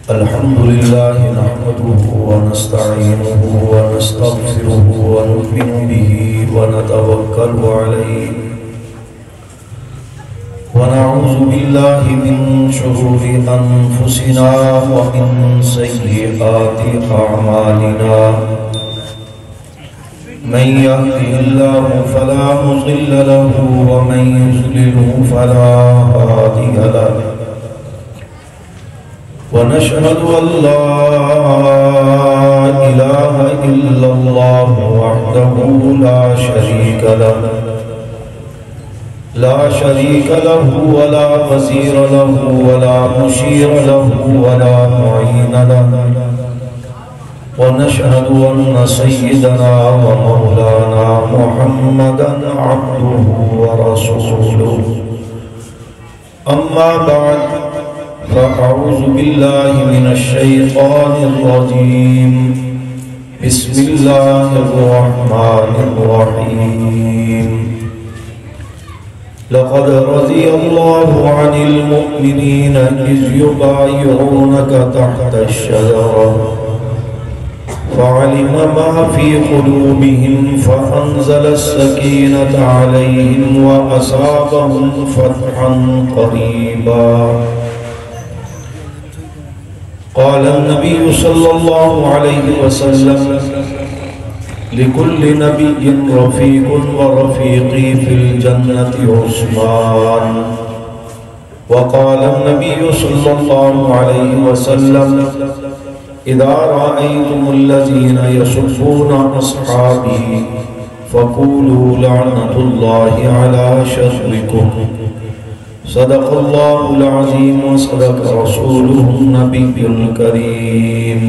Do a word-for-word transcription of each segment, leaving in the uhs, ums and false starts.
الحمد لله نحمده ونستعينه ونستغفره ونؤمن به ونتوكل عليه ونعوذ بالله من شرور أنفسنا ومن سيئات أعمالنا من يهده الله فلا مضل له ومن يضلل فلا هادي له ونشهد أن لا إله إلا الله وحده لا شريك له لا شريك له ولا وزير له ولا مشير له ولا معين له ونشهد أن سيدنا ومولانا محمدا عبده ورسوله أما بعد فأعوذ بالله من الشيطان الرجيم بسم الله الرحمن الرحيم لقد رضي الله عن المؤمنين إذ يبايعونك تحت الشجرة فعلم ما في قلوبهم فأنزل السكينة عليهم وأصابهم فتحا قريبا قال النبي صلى الله عليه وسلم لكل نبي رفيق ورفيقي في الجنة عثمان وقال النبي صلى الله عليه وسلم إذا رأيتم الذين يسبون أصحابي فقولوا لعنة الله على شركم صدق الله العظيم وصدق رسوله النبي الكريم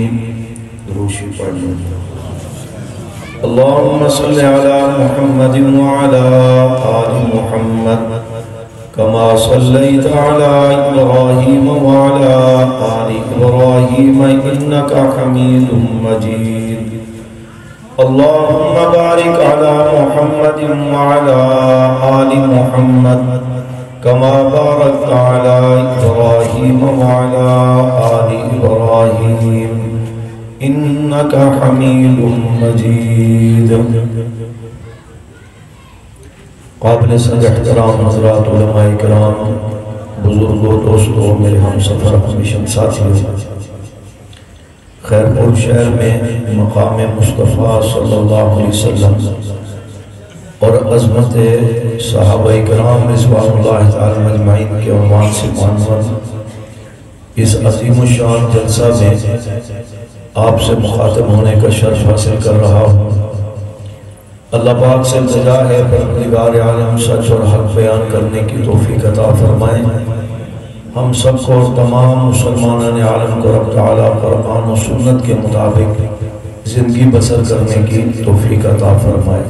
اللهم صل على محمد وعلى آل محمد كما صليت على إبراهيم وعلى آل إبراهيم إنك حميد مجيد اللهم بارك على محمد وعلى آل محمد كما باركت على إبراهيم وعلى آل إبراهيم إنك حميد مجيد قابل صد احترام حضرات علماء کرام بزرگوں دوستوں میرے ہم سفر ہمیشہ ساتھیوں خیر پور شہر میں مقام مصطفیٰ صلی اللہ علیہ وسلم اور عظمت صحابہ کرام رضوان اللہ تعالی مجمعین کے عنوان سے عنوان اس عظیم الشان جلسہ میں آپ سے مخاطب ہونے کا شرف حاصل کر رہا ہوں اللہ پاک سے التجا ہے پروردگار عالم سچ اور حق بیان کرنے کی توفیق عطا فرمائیں ہم سب کو اور تمام مسلمانان عالم کو رب تعالیٰ قرآن و سنت کے مطابق زندگی بسر کرنے کی توفیق عطا فرمائیں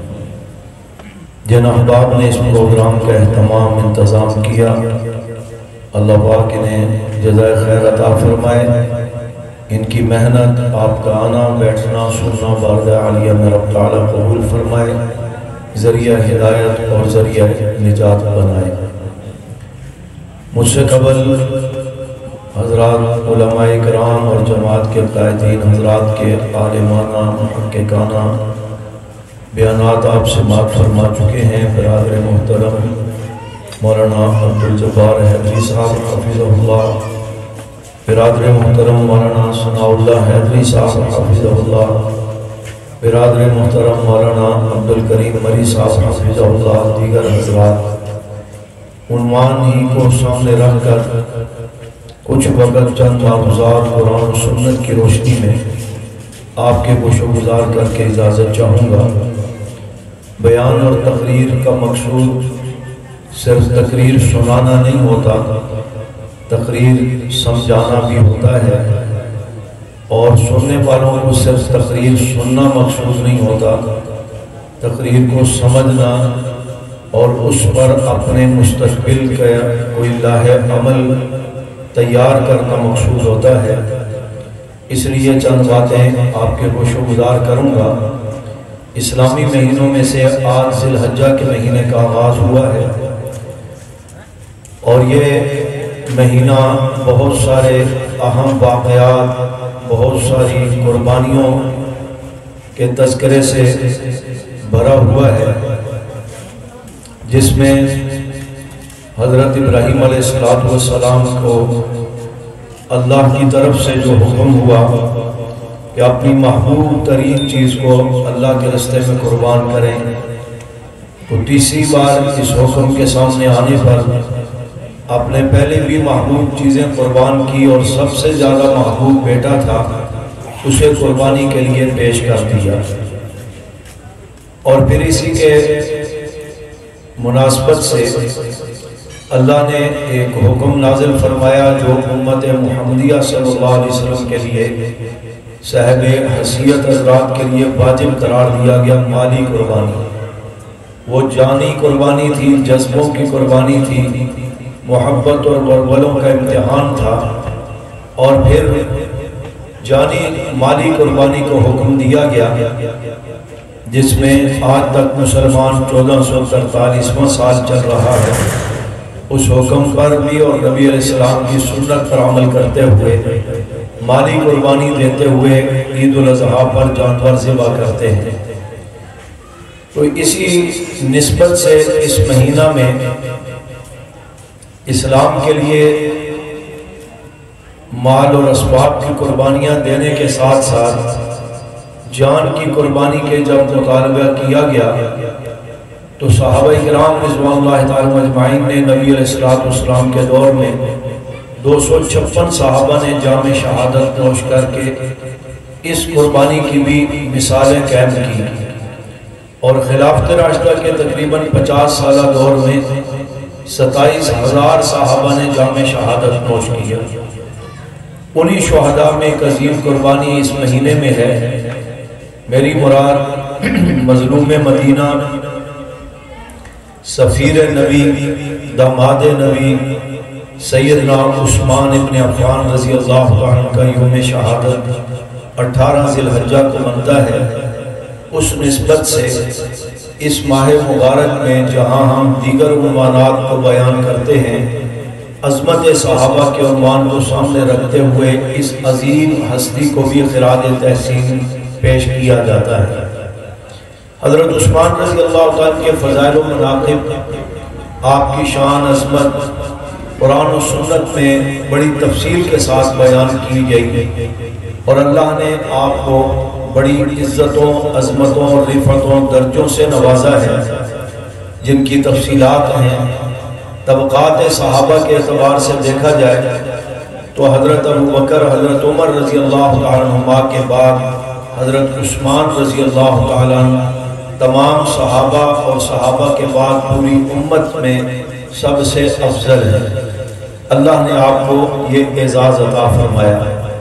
جن احباب نے اس پروگرام کا اہتمام انتظام کیا اللہ پاک انہیں جزائے خیر عطا فرمائے ان کی محنت آپ کا آنا بیٹھنا سننا باردہ عالیہ میں رب تعالیٰ قبول فرمائے ذریعہ ہدایت اور ذریعہ نجات بنائے مجھ سے قبل حضرات علماء کرام اور جماعت کے قائدین حضرات کے عالمانہ محققانہ بیانات آپ سے مات فرما چکے ہیں برادر محترم مولانا عبدالجبار حیدری صاحب حفظہ اللہ برادر محترم مولانا ثناء اللہ حیدری صاحب حفظہ اللہ برادر محترم مولانا عبدالکریم مری صاحب حفظہ اللہ دیگر حضرات عنوان ہی کو سامنے رکھ کر کچھ وقت چند معروضات قرآن و سنت کی روشنی میں آپ کے گوش و گزار کر کے اجازت چاہوں گا بیان اور تقریر کا مقصود صرف تقریر سنانا نہیں ہوتا تقریر سمجھانا بھی ہوتا ہے اور سننے والوں کو صرف تقریر سننا مقصود نہیں ہوتا تقریر کو سمجھنا اور اس پر اپنے مستقبل کا کوئی لاحق عمل تیار کرنا مقصود ہوتا ہے اس لیے چند باتیں آپ کے گوش و گزار کروں گا اسلامی مہینوں میں سے آج ذی الحجہ کے مہینے کا آغاز ہوا ہے اور یہ مہینہ بہت سارے اہم واقعات، بہت ساری قربانیوں کے تذکرے سے بھرا ہوا ہے، جس میں حضرت ابراہیم علیہ السلام کو اللہ کی طرف سے جو حکم ہوا کہ اپنی محبوب ترین چیز کو اللہ کے راستے میں قربان کریں، تو تیسری بار اس حکم کے سامنے آنے پر آپ نے پہلے بھی محبوب چیزیں قربان کی اور سب سے زیادہ محبوب بیٹا تھا، اسے قربانی کے لیے پیش کر دیا۔ اور پھر اسی کے مناسبت سے اللہ نے ایک حکم نازل فرمایا جو امت محمدیہ صلی اللہ علیہ وسلم کے لیے، صاحب حیثیت حضرات کے لیے واجب قرار دیا گیا، مالی قربانی۔ وہ جانی قربانی تھی، جذبوں کی قربانی تھی، محبت اور ولولوں کا امتحان تھا، اور پھر جانی مالی قربانی کو حکم دیا گیا، جس میں آج تک مسلمان چودہ سو تینتالیسواں سال چل رہا ہے۔ اس حکم پر بھی اور نبی علیہ السلام کی سنت پر عمل کرتے ہوئے، مالی قربانی دیتے ہوئے عید الاضحیٰ پر جانور ذبح کرتے ہیں۔ تو اسی نسبت سے اس مہینہ میں اسلام کے لیے مال اور اسباب کی قربانیاں دینے کے ساتھ ساتھ جان کی قربانی کے جب مطالبہ کیا گیا تو صحابہ کرام رضوان اللہ تعالیٰ اجمعین نے نبی علیہ السلام کے دور میں دو سو چھپن صحابہ نے جام شہادت نوش کر کے اس قربانی کی بھی مثالیں قائم کی، اور خلافت راشدہ کے تقریباً پچاس سالہ دور میں ستائیس ہزار صحابہ نے جام شہادت نوش کیا۔ انہی شہداء میں ایک عظیم قربانی اس مہینے میں ہے۔ میری مراد مظلوم مدینہ، سفیر نبی، داماد نبی سیدنا عثمان ابن عفان رضی اللہ عنہ کا یوم شہادت اٹھارہ ذی الحجہ کو بنتا ہے۔ اس نسبت سے اس ماہ مبارک میں جہاں ہم دیگر عنوانات کو بیان کرتے ہیں، عظمت صحابہ کے عنوان کو سامنے رکھتے ہوئے اس عظیم ہستی کو بھی خراج تحسین پیش کیا جاتا ہے۔ حضرت عثمان رضی اللہ تعالیٰ کے فضائل و مناقب، آپ کی شان عظمت قرآن و سنت میں بڑی تفصیل کے ساتھ بیان کی گئی، اور اللہ نے آپ کو بڑی عزتوں، عظمتوں، رفعتوں، درجوں سے نوازا ہے، جن کی تفصیلات ہیں۔ طبقات صحابہ کے اعتبار سے دیکھا جائے تو حضرت ابوبکر، حضرت عمر رضی اللہ تعالیٰ عنہما کے بعد حضرت عثمان رضی اللہ تعالیٰ عنہ تمام صحابہ اور صحابہ کے بعد پوری امت میں سب سے افضل ہے۔ اللہ نے آپ کو یہ اعزاز عطا فرمایا،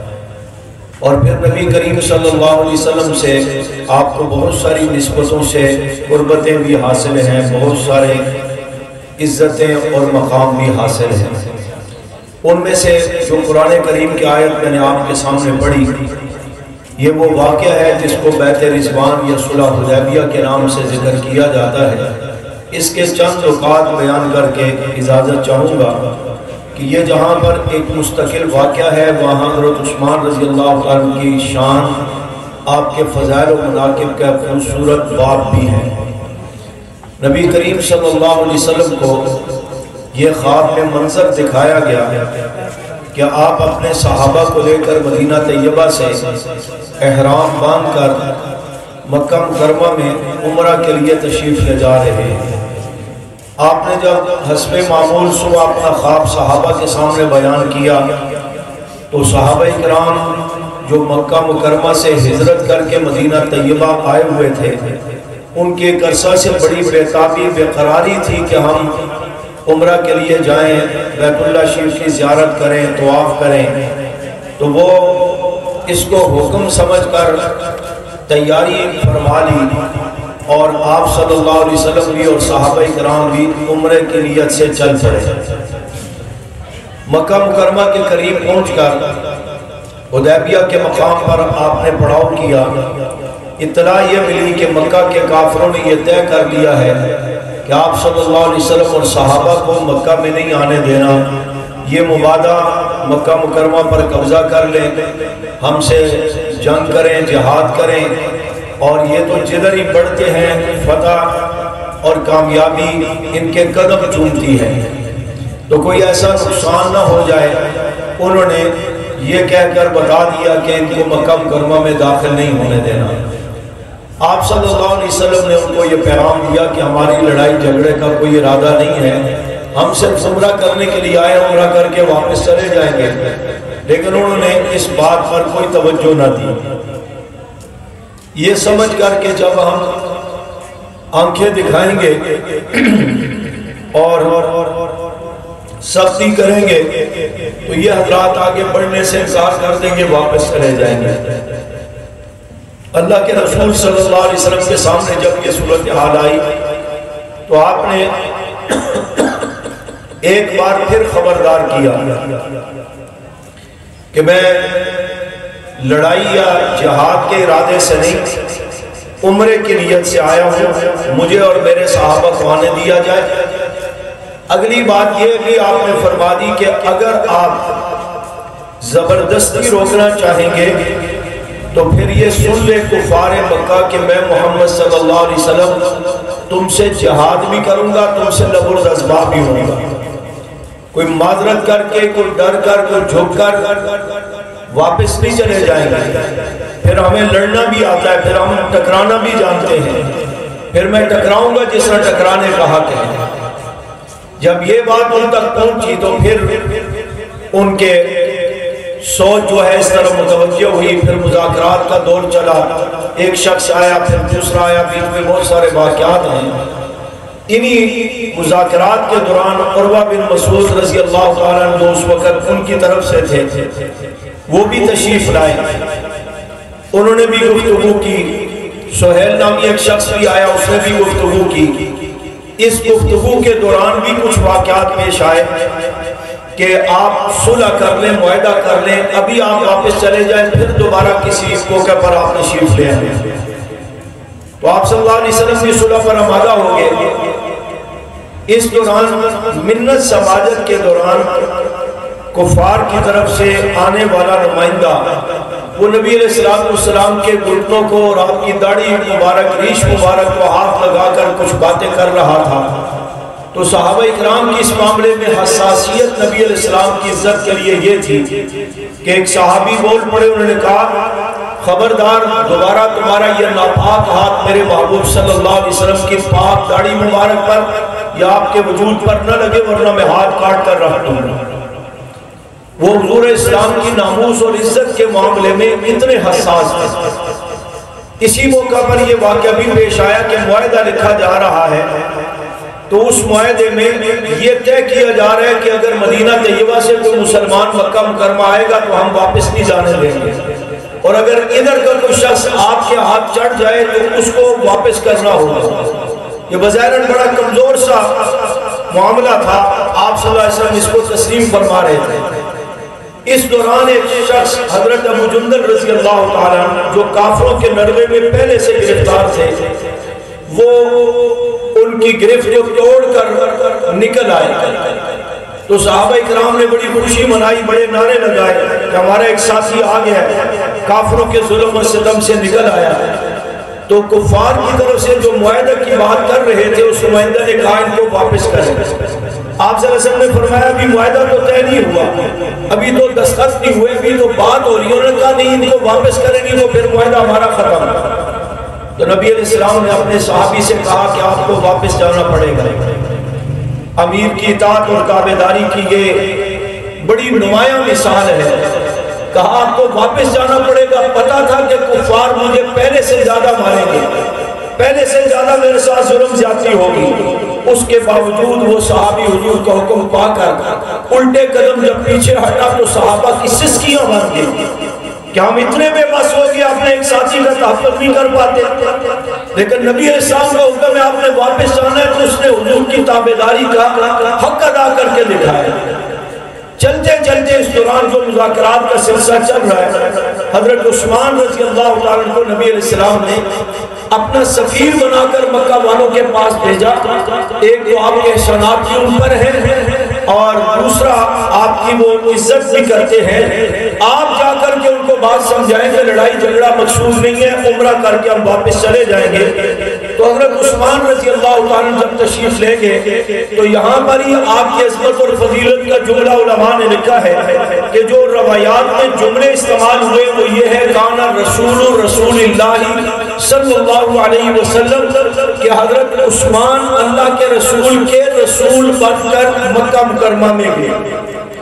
اور پھر نبی کریم صلی اللہ علیہ وسلم سے آپ کو بہت ساری نسبتوں سے قربتیں بھی حاصل ہیں، بہت سارے عزتیں اور مقام بھی حاصل ہیں۔ ان میں سے جو قرآن کریم کی آیت میں نے آپ کے سامنے پڑھی، یہ وہ واقعہ ہے جس کو بیعت رضوان یا صلح حدیبیہ کے نام سے ذکر کیا جاتا ہے۔ اس کے چند نکات بیان کر کے اجازت چاہوں گا کہ یہ جہاں پر ایک مستقل واقعہ ہے، وہاں حضرت عثمان رضی اللہ عنہ کی شان، آپ کے فضائل و مناقب کا خوبصورت باب بھی ہے۔ نبی کریم صلی اللہ علیہ وسلم کو یہ خواب میں منظر دکھایا گیا کہ آپ اپنے صحابہ کو لے کر مدینہ طیبہ سے احرام باندھ کر مکہ مکرمہ میں عمرہ کے لیے تشریف لے جا رہے ہیں۔ آپ نے جب حسب معمول صبح اپنا خواب صحابہ کے سامنے بیان کیا تو صحابہ کرام جو مکہ مکرمہ سے ہجرت کر کے مدینہ طیبہ آئے ہوئے تھے، ان کے ایک عرصہ سے بڑی بےتابی بے قراری تھی کہ ہم عمرہ کے لیے جائیں، بیت اللہ شریف کی زیارت کریں، طواف کریں۔ تو وہ اس کو حکم سمجھ کر تیاری فرما لی، اور آپ صلی اللہ علیہ وسلم بھی اور صحابہ کرام بھی عمرے کی نیت سے چل پڑے۔ مکہ مکرمہ کے قریب پہنچ کر حدیبیہ کے مقام پر آپ نے پڑاؤ کیا۔ اطلاع یہ ملی کہ مکہ کے کافروں نے یہ طے کر لیا ہے کہ آپ صلی اللہ علیہ وسلم اور صحابہ کو مکہ میں نہیں آنے دینا، یہ مبادہ مکہ مکرمہ پر قبضہ کر لیں، ہم سے جنگ کریں، جہاد کریں، اور یہ تو جدھر ہی بڑھتے ہیں فتح اور کامیابی ان کے قدم چومتی ہے، تو کوئی ایسا نقصان نہ ہو جائے۔ انہوں نے یہ کہہ کر بتا دیا کہ ان کو مکہ مکرمہ میں داخل نہیں ہونے دینا۔ آپ صلی اللہ علیہ وسلم نے ان کو یہ پیغام دیا کہ ہماری لڑائی جھگڑے کا کوئی ارادہ نہیں ہے، ہم صرف عمرہ کرنے کے لیے آئے، عمرہ کر کے واپس چلے جائیں گے۔ لیکن انہوں نے اس بات پر کوئی توجہ نہ دی، یہ سمجھ کر کہ جب ہم آنکھیں دکھائیں گے اور سختی کریں گے تو یہ حضرات آگے بڑھنے سے انکار کر دیں گے، واپس چلے جائیں گے۔ اللہ کے رسول صلی اللہ علیہ وسلم کے سامنے جب یہ صورتحال آئی تو آپ نے ایک بار پھر خبردار کیا کہ میں لڑائی یا جہاد کے ارادے سے نہیں، عمرے کی نیت سے آیا ہوں، مجھے اور میرے صحابہ کو آنے دیا جائے۔ اگلی بات یہ بھی آپ نے فرما دی کہ اگر آپ زبردستی روکنا چاہیں گے تو پھر یہ سن لے کفار مکہ کہ میں محمد صلی اللہ علیہ وسلم تم سے جہاد بھی کروں گا، تم سے لب الرزبا بھی ہوں گا۔ کوئی معذرت کر کے، کوئی ڈر کر، کوئی جھک کر واپس نہیں چلے جائیں گے۔ پھر ہمیں لڑنا بھی آتا ہے، پھر ہم ٹکرانا بھی جانتے ہیں، پھر میں ٹکراؤں گا جس طرح ٹکرانے کا حق ہے۔ جب یہ بات ان تک پہنچی تو پھر ان کے سوچ جو ہے اس طرح متوجہ ہوئی، پھر مذاکرات کا دور چلا، ایک شخص آیا، پھر دوسرا آیا، بیچ میں بہت سارے واقعات ہیں۔ انہی مذاکرات کے دوران عروہ بن مسعود رضی اللہ تعالیٰ عنہ جو اس وقت ان کی طرف سے تھے وہ بھی تشریف لائے، انہوں نے بھی گفتگو کی۔ سہیل نامی ایک شخص بھی آیا، اس نے بھی گفتگو کی۔ اس گفتگو کے دوران بھی کچھ واقعات پیش آئے کہ آپ صلح کر لیں، معاہدہ کر لیں، ابھی آپ واپس چلے جائیں، پھر دوبارہ کسی موقع پر آپ تشریف لے آئیں۔ تو آپ صلی اللہ علیہ وسلم کی صلح پر آمادہ ہو گئے۔ اس دوران منت سماجت کے دوران کفار کی طرف سے آنے والا نمائندہ وہ نبی علیہ السلام کے گھٹنوں کو اور آپ کی داڑھی مبارک، ریش مبارک کو ہاتھ لگا کر کچھ باتیں کر رہا تھا۔ تو صحابہ اکرام کی اس معاملے میں حساسیت نبی علیہ السلام کی عزت کے لیے یہ تھی کہ ایک صحابی بول پڑے، انہوں نے کہا خبردار دوبارہ تمہارا یہ ناپاک ہاتھ میرے محبوب صلی اللہ علیہ وسلم کی پاک داڑھی مبارک پر یا آپ کے وجود پر نہ لگے ورنہ میں ہاتھ کاٹ کر رکھ دوں گا۔ وہ حضور اسلام کی ناموس اور عزت کے معاملے میں اتنے حساس ہیں۔ اسی موقع پر یہ واقعہ بھی پیش آیا کہ معاہدہ لکھا جا رہا ہے، تو اس معاہدے میں یہ طے کیا جا رہا ہے کہ اگر مدینہ طیبہ سے کوئی مسلمان مکہ مکرمہ آئے گا تو ہم واپس نہیں جانے دیں گے، اور اگر ادھر کا کوئی شخص آپ کے ہاتھ چڑھ جائے تو اس کو واپس کرنا ہوگا۔ یہ بظاہراً بڑا کمزور سا معاملہ تھا، آپ صلی اللہ علیہ وسلم اس کو تسلیم فرما رہے تھے۔ اس دوران ایک شخص حضرت ابو جندل رضی اللہ تعالیٰ جو کافروں کے نروے میں پہلے سے گرفتار تھے، وہ ان کی گرفت کو توڑ کر نکل آئے۔ تو صحابہ اکرام نے بڑی خوشی منائی، بڑے نعرے لگائے کہ ہمارا ایک ساتھی آ گیا ہے، کافروں کے ظلم و ستم سے نکل آیا۔ تو کفار کی طرف سے جو معاہدہ کی بات کر رہے تھے اس نمائندہ نے کہا ان کو واپس کریں۔ آپ صلی اللہ علیہ وسلم نے فرمایا ابھی معاہدہ تو طے نہیں ہوا، ابھی تو دستخط نہیں ہوئے، ابھی تو بات ہو رہی ہے۔ انہوں نے کہا نہیں، ان کو واپس کریں گے تو پھر معاہدہ ہمارا ختم۔ تو نبی علیہ السلام نے اپنے صحابی سے کہا کہ آپ کو واپس جانا پڑے گا۔ امیر کی اطاعت اور تابعداری کی یہ بڑی نمایاں مثال ہے۔ کہا آپ کو واپس جانا پڑے گا، پتا تھا کہ کفار مجھے پہلے سے زیادہ ماریں گے، پہلے سے زیادہ میرے ساتھ ظلم زیادتی ہوگی، اس کے باوجود وہ صحابی حضور کا حکم پا کر الٹے قدم جب پیچھے ہٹا تو صحابہ کی سسکیاں بن گئی کہ ہم اتنے بے بس ہو گئے اپنے ایک ساتھی کا تحفظ نہیں کر پاتے۔ لیکن نبی علیہ السلام کا حکم ہے آپ نے واپس جانا ہے، تو اس نے حضور کی تابعداری کا حق ادا کر کے دکھایا۔ چلتے چلتے اس دوران جو مذاکرات کا سلسلہ چل رہا ہے، حضرت عثمان رضی اللہ تعالیٰ عنہ کو نبی علیہ السلام نے اپنا سفیر بنا کر مکہ والوں کے پاس بھیجا۔ ایک تو آپ کے احسانات کی ان پر ہے، اور دوسرا آپ کی وہ عزت بھی کرتے ہیں، آپ جا کر کے ان کو بات سمجھائیں کہ لڑائی جھگڑا مقصود نہیں ہے، عمرہ کر کے ہم واپس چلے جائیں گے۔ تو حضرت عثمان رضی اللہ تعالیٰ جب تشریف لے گئے تو یہاں پر ہی آپ کی عظمت اور فضیلت کا جملہ علماء نے لکھا ہے کہ جو روایات میں جملے استعمال ہوئے وہ یہ ہے کانا رسول رسول اللہ صلی اللہ علیہ وسلم، کہ حضرت عثمان اللہ کے رسول کے رسول بن کر مکہ مکرمہ میں گئے۔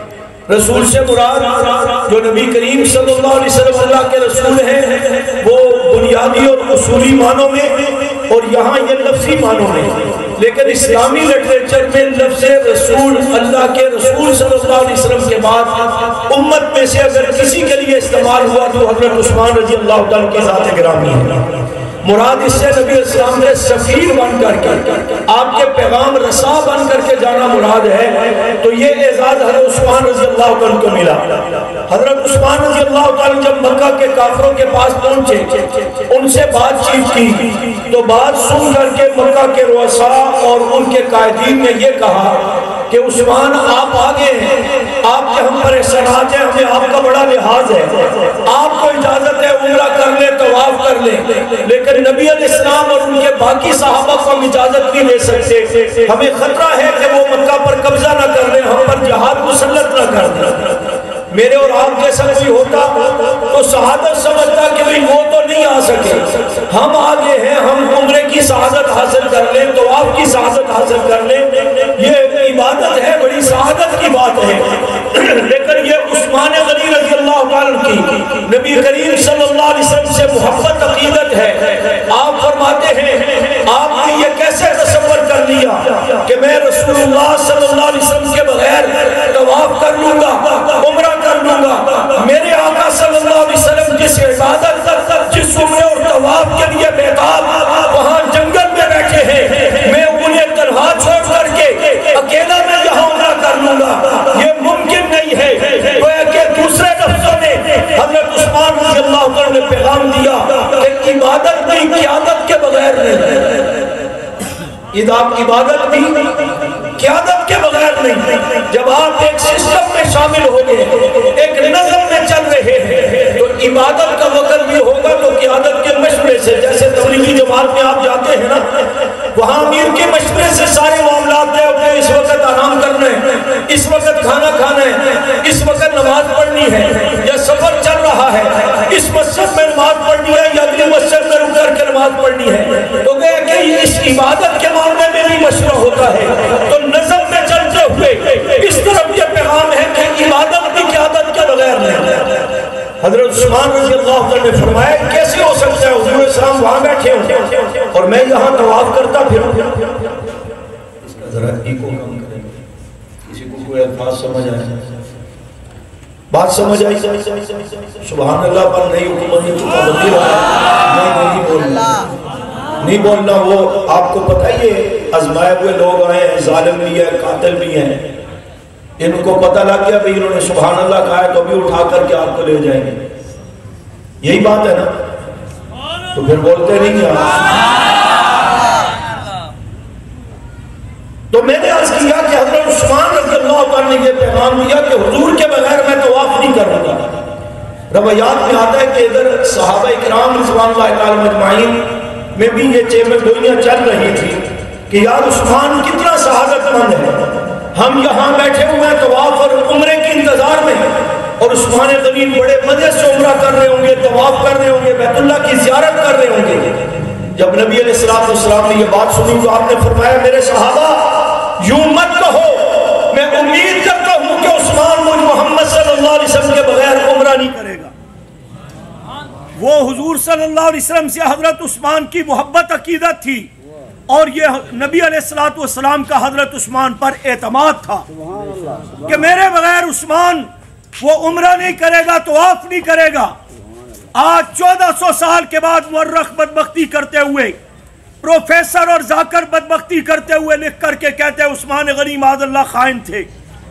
رسول سے مراد جو نبی کریم صلی اللہ علیہ وسلم اللہ کے رسول ہیں وہ بنیادی اور اصولی معنوں میں، اور یہاں یہ لفظی معنوں میں، لیکن اسلامی لٹریچر میں لفظ رسول اللہ کے رسول صلی اللہ علیہ وسلم کے بعد امت میں سے اگر کسی کے لیے استعمال ہوا تو حضرت عثمان رضی اللہ تعالیٰ کی ذات گرامی ہے۔ مراد اس سے نبی اسلام نے سفیر بن کر کے آپ کے پیغام رسا بن کر کے جانا مراد ہے، تو یہ اعزاز حضرت عثمان رضی اللہ تعالیٰ کو ملا۔ حضرت عثمان رضی اللہ تعالیٰ جب مکہ کے کافروں کے پاس پہنچے، ان سے بات چیت کی تو بات سن کر کے مکہ کے رؤساء اور ان کے قائدین نے یہ کہا کہ عثمان آپ آگے ہیں، آپ کے ہم پر احسانات ہیں، ہمیں آپ کا بڑا لحاظ ہے، آپ کو اجازت ہے عمرہ کر لیں، طواف کر لیں، لیکن نبی علیہ السلام اور ان کے باقی صحابہ کو ہم اجازت نہیں لے سکتے، ہمیں خطرہ ہے کہ وہ مکہ پر قبضہ نہ کر لیں، ہم پر جہاد مسلط نہ کر دیں۔ میرے اور آپ جیسا کوئی ہوتا تو سعادت سمجھتا کہ بھئی وہ تو نہیں آ سکے، ہم آگے ہیں، ہم عمرے کی سعادت حاصل کر لیں، طواف کی سعادت حاصل کر لیں، یہ عبادت ہے، بڑی سعادت کی بات ہے۔ لیکن یہ عثمان غنی رضی اللہ عنہ کی نبی کریم صلی اللہ علیہ وسلم سے محبت عقیدت ہے۔ آپ فرماتے ہیں آپ نے یہ کیسے تصور کر لیا کہ میں رسول اللہ صلی اللہ علیہ وسلم کے بغیر طواف کر لوں گا، عمرہ کر لوں گا؟ میرے آقا صلی اللہ علیہ وسلم جس عبادت جس عمرے اور طواف کے لیے بیتاب وہاں جنگل میں بیٹھے ہیں، میں انہیں تنہا چھوڑ کر کے اکیلا میں یہاں عمرہ کر لوں گا، یہ ممکن نہیں ہے۔ گویا کہ دوسرے لفظوں میں حضرت عثمان رضی اللہ عنہ نے پیغام دیا کہ عبادت بھی قیادت کے بغیر نہیں، عبادت بھی قیادت کے بغیر نہیں۔ جب آپ ایک سسٹم میں شامل ہو گئے، ایک نظم میں چل رہے ہیں، تو عبادت کا وقت بھی ہوگا تو قیادت کے مشورے سے، جیسے تبلیغی جماعت میں آپ جاتے ہیں نا، وہاں امیر کے مشورے سے سارے معاملات طے ہوتے ہیں، اس وقت آرام کرنا ہے، اس وقت کھانا کھانا ہے، اس وقت نماز پڑھنی ہے، یا سفر چل رہا ہے، اس مسجد میں نماز پڑھنی ہے یا اگلی مسجد میں رک کر کے نماز پڑھنی ہے۔ تو گویا کہ اس عبادت کے معاملے میں بھی مشورہ ہوتا ہے، تو نظم میں چلتے ہوئے اس طرف یہ پیغام ہے کہ عبادت بھی قیادت کے بغیر نہیں۔ حضرت عثمان رضی اللہ عنہ نے فرمایا کیسے ہو سکتا ہے حضور اسلام وہاں بیٹھے ہوں اور میں یہاں طواف کرتا پھروں؟ اس کا ذرا ایکو کم کریں، کسی کو کوئی الفاظ سمجھ آئے، بات سمجھ آئی؟ سبحان اللہ پر نئی حکومت نے تو پابندی رہا نہیں نہیں بولنا نہیں بولنا وہ آپ کو پتہ ہی ہے، آزمائے ہوئے لوگ آئے ہیں، ظالم بھی ہیں، قاتل بھی ہیں، ان کو پتہ لگ گیا بھئی انہوں نے سبحان اللہ کہا ہے تو بھی اٹھا کر کے آپ کو لے جائیں گے، یہی بات ہے نا؟ تو پھر بولتے نہیں کیا؟ تو میں نے عرض کیا کہ حضرت عثمان رضی اللہ عنہ نے یہ پیغام دیا کہ حضور کے بغیر میں طواف نہیں کروں گا۔ روایات میں آتا ہے کہ ادھر صحابہ اکرام رضوان اللہ تعالی مجمعین میں بھی یہ چیمن گوئیاں چل رہی تھی کہ یار عثمان کتنا سعادت مند ہے، ہم یہاں بیٹھے ہوئے ہیں طواف اور عمرے کی انتظار میں، اور عثمان غنی بڑے مزے سے عمرہ کر رہے ہوں گے، طواف کر رہے ہوں گے، بیت اللہ کی زیارت کر رہے ہوں گے۔ جب نبی علیہ السلام نے یہ بات سنی تو آپ نے فرمایا میرے صحابہ یوں مت کہو، میں امید کرتا ہوں کہ عثمان مجھ محمد صلی اللہ علیہ وسلم کے بغیر عمرہ نہیں کرے گا۔ وہ حضور صلی اللہ علیہ وسلم سے حضرت عثمان کی محبت عقیدت تھی، اور یہ نبی علیہ السلام کا حضرت عثمان پر اعتماد تھا کہ میرے بغیر عثمان وہ عمرہ نہیں کرے گا، طواف نہیں کرے گا۔ آج چودہ سو سال کے بعد مورخ بدبختی کرتے ہوئے، پروفیسر اور ذاکر بدبختی کرتے ہوئے لکھ کر کے کہتے ہیں عثمان غنی معاذ اللہ خائن تھے۔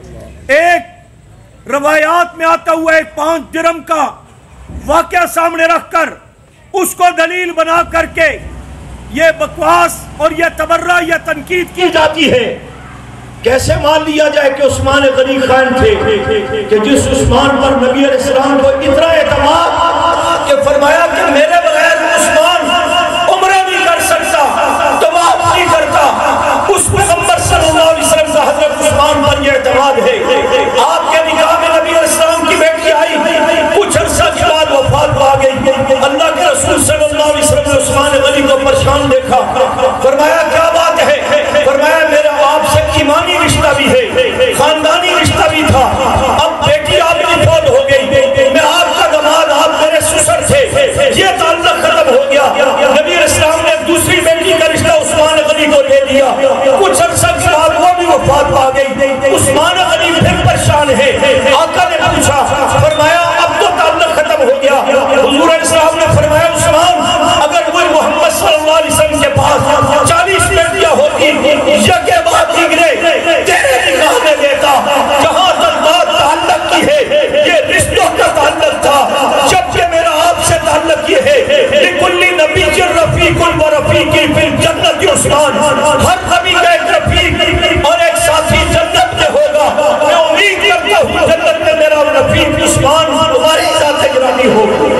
ایک روایات میں آتا ہوا ایک پانچ درم کا واقعہ سامنے رکھ کر اس کو دلیل بنا کر کے یہ بکواس اور یہ تبرہ یا تنقید کی جاتی ہے کیسے مان لیا جائے کہ عثمان غنی خان تھے کہ جس عثمان پر نبی علیہ السلام کو اتنا اعتماد کہ فرمایا کہ میرے بغیر عثمان عمرہ نہیں کر سکتا، طواف نہیں کرتا، اس پیغمبر صلی اللہ علیہ وسلم کا حضرت عثمان پر یہ اعتماد ہے۔ آپ کے نکاح میں نبی علیہ السلام کی بیٹی آئی، کچھ عرصہ کے بعد وفات پا گئی، اللہ کے رسول صلی اللہ علیہ وسلم نے عثمان غنی کو پریشان دیکھا، فرمایا کیا بات ہے؟ فرمایا میرا آپ سے ایمانی رشتہ بھی ہے، خاندانی رشتہ بھی تھا، اب بیٹی آپ کی فوت ہو گئی، میں آپ کا داماد، آپ میرے سسر تھے، یہ تعلق ختم ہو گیا۔ نبی علیہ السلام نے دوسری بیٹی کا رشتہ عثمان غنی کو دے دیا، کچھ عرصہ کے بعد وہ بھی وفات پا گئی، عثمان غنی پھر پریشان ہے۔ آقا نے پوچھا، فرمایا اب تو تعلق ختم ہو گیا۔ حضور علیہ السلام نے فرمایا عثمان اگر وہی محمد صلی اللہ علیہ وسلم کے پاس چالیس بیٹیاں ہوتی یکے بعد دیگرے تیرے نکاح میں دیتا، جہاں تک بات تعلق کی ہے یہ رشتوں کا تعلق تھا، جبکہ میرا آپ سے تعلق یہ ہے لِكُلِّ نَبِيٍّ رَفِيقٌ وَرَفِيقِي فِي الْجَنَّةِ عثمان، ہر نبی کا ایک رفیق اور ایک ساتھی جنت میں ہوگا، میں امید کرتا ہوں جنت میں میرا رفیق عثمان ہماری ذات گرامی ہوگا۔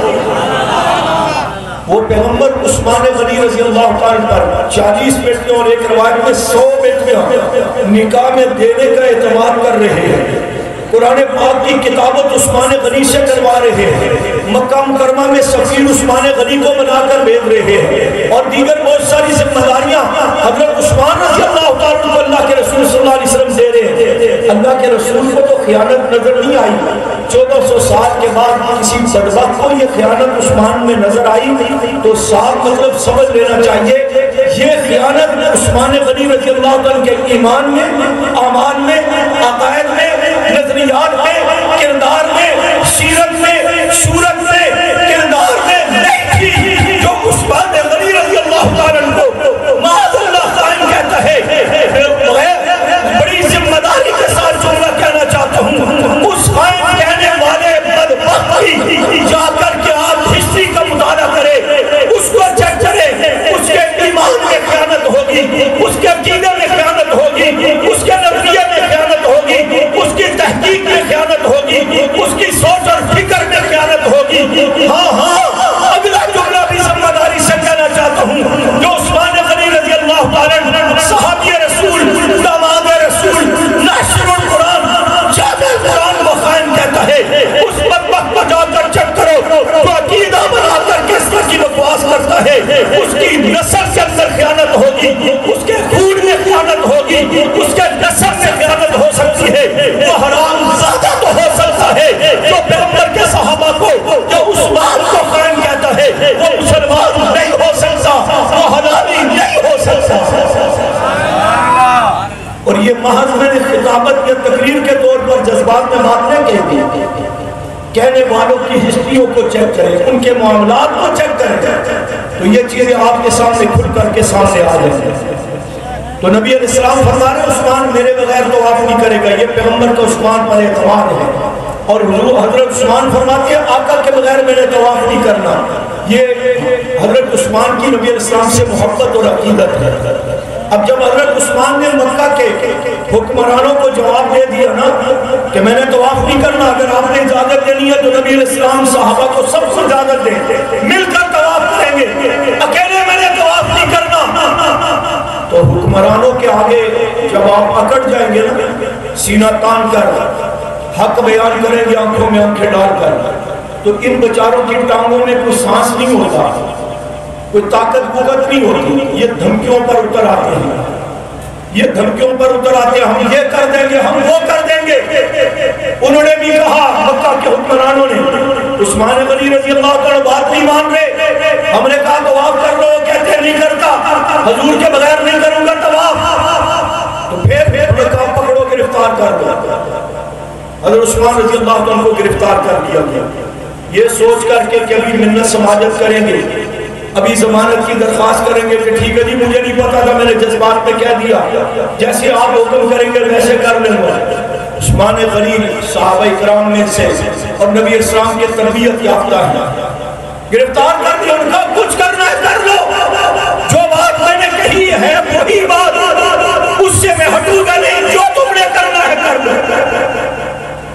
وہ پیغمبر عثمان غنی رضی اللہ تعالیٰ پر چالیس بیٹیاں اور ایک روایت میں سو بیٹیاں نکاح میں دینے کا اعتماد کر رہے ہیں، قرآن پاک کی کتابت عثمان غنی سے کروا رہے ہیں، مکہ مکرمہ میں سفیر عثمان غنی کو بنا کر بھیج رہے ہیں، اور دیگر بہت ساری ذمہ داریاں حضرت عثمان رضی اللہ تعالیٰ کو اللہ کے رسول صلی اللہ علیہ وسلم دے رہے ہیں۔ اللہ کے رسول کو تو خیانت نظر نہیں آئی، چودہ سو سال کے بعد کسی بدبخت کو یہ خیانت عثمان میں نظر آئی تو صاحب مطلب سمجھ لینا چاہیے یہ خیانت عثمان غنی رضی اللہ عنہ کے ایمان میں، اعمال میں، عقائد میں، نظریات میں، کردار میں، سیرت میں، صورت میں، کردار میں نہیں تھی جو عثمان غنی رضی اللہ عنہ کو معاذ اللہ قائم کہتا ہے۔ بڑی ذمہ داری کے ساتھ جو میں کہنا چاہتا ہوں، اس قائم کہنے والے بدبخت کی جا کر کے آپ ہسٹری کا مطالعہ کرے، اس کو چیک کرے، اس کے ایمان میں خیانت ہوگی، اس کے عقیدے میں خیانت ہوگی، اس کے نظریے میں خیانت ہوگی، اس کی تحقیق میں خیانت ہوگی، اس کی سوچ اور فکر میں خیانت ہوگی۔ ہاں ہاں اگلا جملہ بھی ذمہ داری سے کہنا چاہتا ہوں، جو عثمان غنی رضی اللہ تعالیٰ صحابی رسول، داماد رسول، ناشر القرآن، جامع قرآن وہ قائم کہتا ہے، اس بدبخت کو جا کر چیک کرو تو عقیدہ بنا کر کس طرح کی بکواس کرتا ہے، اس کی نسل کے اندر خیانت ہوگی، اس کے خون میں خیانت ہوگی، اس کے نسل میں خیانت ہو سکتی ہے، وہ حرام زادہ تو ہو سکتا ہے جو پیغمبر کے صحابہ کو، جو عثمان کو قائم کہتا ہے وہ مسلمان نہیں ہو سکتا، وہ حلالی نہیں ہو سکتا۔ اور یہ محض میں نے خطابت یا تقریر کے طور پر جذبات میں بات نہیں کہہ دی، کہنے والوں کی ہسٹریوں کو چیک کریں، ان کے معاملات کو چیک کریں تو یہ چیزیں آپ کے سامنے کھل کر کے سامنے آ جائیں۔ تو نبی علیہ السلام فرما رہے عثمان میرے بغیر طواف نہیں کرے گا، یہ پیغمبر کا عثمان پر اعتماد ہے، اور حضرت عثمان فرماتے ہیں آقا کے بغیر میں نے طواف نہیں کرنا، یہ حضرت عثمان کی نبی علیہ السلام سے محبت اور عقیدت ہے۔ اب جب حضرت عثمان نے مکہ کے حکمرانوں کو جواب دے دیا نا کہ میں نے طواف نہیں کرنا، اگر آپ نے اجازت دینی ہے تو نبی علیہ السلام صحابہ کو سب کو اجازت دیں، مل کر طواف کریں گے، اکیلے میں نے طواف نہیں کرنا۔ تو حکمرانوں کے آگے جب آپ اکڑ جائیں گے نا، سینہ تان کر حق بیان کریں گے آنکھوں میں آنکھیں ڈال کر، تو ان بیچاروں کی ٹانگوں میں کوئی سانس نہیں ہوتا، کوئی طاقت قوت نہیں ہوتی، یہ دھمکیوں پر اتر آتے ہیں، یہ دھمکیوں پر اتر آتے ہیں، ہم یہ کر دیں گے، ہم وہ کر دیں گے۔ انہوں نے بھی کہا مکہ کے حکمرانوں نے، عثمان غنی رضی اللہ عنہ بات نہیں مان رہے، ہم نے کہا طواف کر لو، کہتے نہیں کرتا، حضور کے بغیر نہیں کروں گا طواف، تو پھر پھر نے کہا پکڑو گرفتار کر دو، حضرت عثمان رضی اللہ عنہ کو گرفتار کر دیا گیا، یہ سوچ کر کے کہ ابھی منت سماجت کریں گے، ابھی ضمانت کی درخواست کریں گے کہ ٹھیک ہے جی مجھے نہیں پتا تھا، میں نے جذبات میں کہہ دیا، جیسے آپ حکم کریں گے ویسے کر لیں گے۔ عثمان غنی صحابہ اکرام میں سے اور نبی اسلام کے تربیت یافتہ ہیں، گرفتار کر دیا، ان کا کچھ کرنا ہے کر لو، جو بات میں نے کہی ہے وہی بات، اس سے میں ہٹوں گا نہیں، جو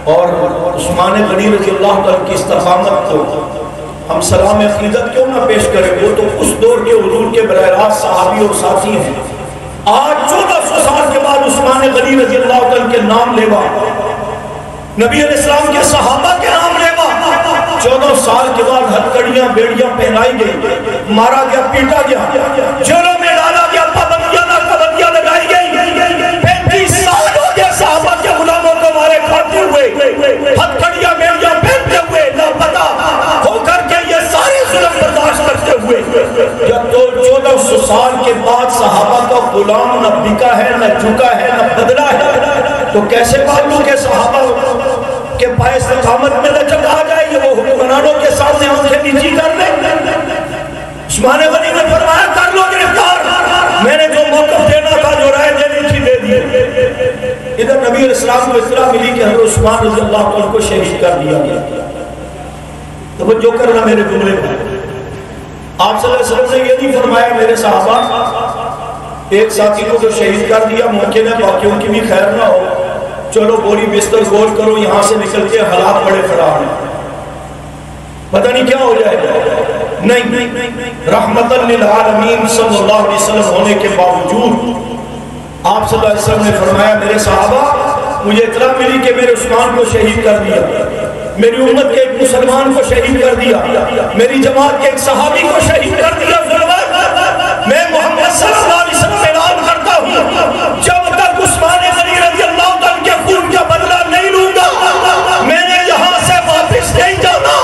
اور عثمان غنی رضی اللہ عنہ کی استقامت کو ہم سلام عقیدت کیوں نہ پیش کریں؟ وہ تو اس دور کے حضور کے براہ راست صحابی اور ساتھی ہیں۔ آج چودہ سو سال کے بعد عثمان غنی رضی اللہ عنہ کے نام لیوا، نبی علیہ السلام کے صحابہ کے نام لیوا، چودہ سال کے بعد ہتھکڑیاں بیڑیاں پہنائی گئی، مارا گیا، پیٹا گیا، جیلوں میں ڈالا گیا، پابندیاں ناکابندیاں لگائی گئی، پینتیس سال ہو گیا صحابہ کے غلاموں کو مارے کھاتے ہوئے، ہتھکڑیاں بیڑیاں پہنتے ہوئے، لاپتہ ہو کر کے یہ سارے ظلم برداشت کرتے ہوئے، جب تو چودہ سو سال کے بعد صحابہ کا غلام نہ بکا ہے، نہ جھکا ہے، نہ بدلا ہے، تو کیسے معلوم کہ صحابہ کے پائے استقامت میں لچک آ جائے گی؟ وہ حکمرانوں کے سامنے آنکھیں نیچی کر دیں۔ عثمان غنی نے فرمایا کر لو گرفتار، میں نے جو موقف دینا تھا، جو رائے دینی تھی، دے دی۔ ادھر نبی علیہ السلام کو اطلاع ملی کہ حضرت عثمان رضی اللہ عنہ کو شہید کر دیا گیا۔ تو وہ جو کرنا میرے جملے پر، آپ صلی اللہ علیہ وسلم نے یہ نہیں فرمایا میرے صحابہ ایک ساتھی کو جو شہید کر دیا ممکن ہے باقیوں کی بھی خیر نہ ہو، چلو بوری بستر گوش کرو، یہاں سے نکل کے حالات بڑے خراب ہیں، پتہ نہیں کیا ہو جائے گا۔ نہیں، رحمت للعالمین صلی اللہ علیہ وسلم ہونے کے باوجود آپ صلی اللہ علیہ وسلم نے فرمایا میرے صحابہ مجھے اطلاع ملی کہ میرے عثمان کو شہید کر دیا، میری امت کے ایک مسلمان کو شہید کر دیا، میری جماعت کے ایک صحابی کو شہید کر دیا۔ میں محمد صلی اللہ علیہ وسلم اعلان کرتا ہوں جب تک عثمان غنی رضی اللہ عنہ کے خون کا بدلہ نہیں لوں گا میں نے یہاں سے واپس نہیں جانا۔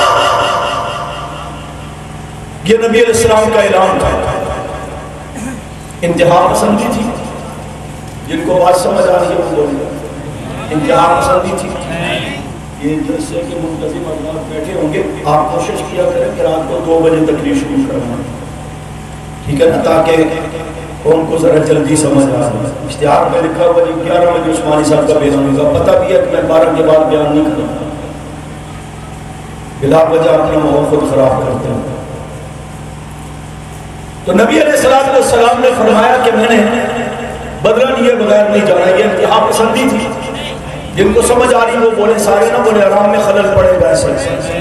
یہ نبی علیہ السلام کا اعلان تھا۔ انتہا پسندی تھی، جن کو بات سمجھ آ رہی ہے وہ بولیں، انتہا پسندی تھی۔ یہ جیسے کہ منتظم حضرات بیٹھے ہوں گے، آپ کوشش کیا کریں کہ رات کو دو بجے تقریر شروع کرنا، ٹھیک ہے نا، تاکہ ان کو ذرا جلدی سمجھ آ جائے۔ اشتہار میں لکھا ہوا جی گیارہ بجے عثمانی صاحب کا بیان ہوگا، پتہ بھی ہے کہ میں بارہ کے بعد بیان نہیں کروں، بلا وجہ اپنا ماحول خود خراب کرتے ہیں۔ تو نبی علیہ السلام نے فرمایا کہ میں نے بدلہ لیے بغیر نہیں جانا۔ یہ انتہا پسندی تھی، جن کو سمجھ آ رہی وہ بولے، سارے نہ بولے، آرام میں خلل پڑے گا ایسے۔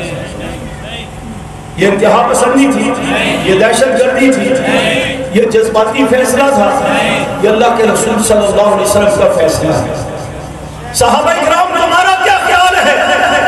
یہ انتہا پسندی تھی، یہ دہشت گردی تھی، یہ جذباتی فیصلہ تھا، یہ اللہ کے رسول صلی اللہ علیہ وسلم کا فیصلہ ہے۔ صحابہ اکرام تمہارا کیا خیال ہے؟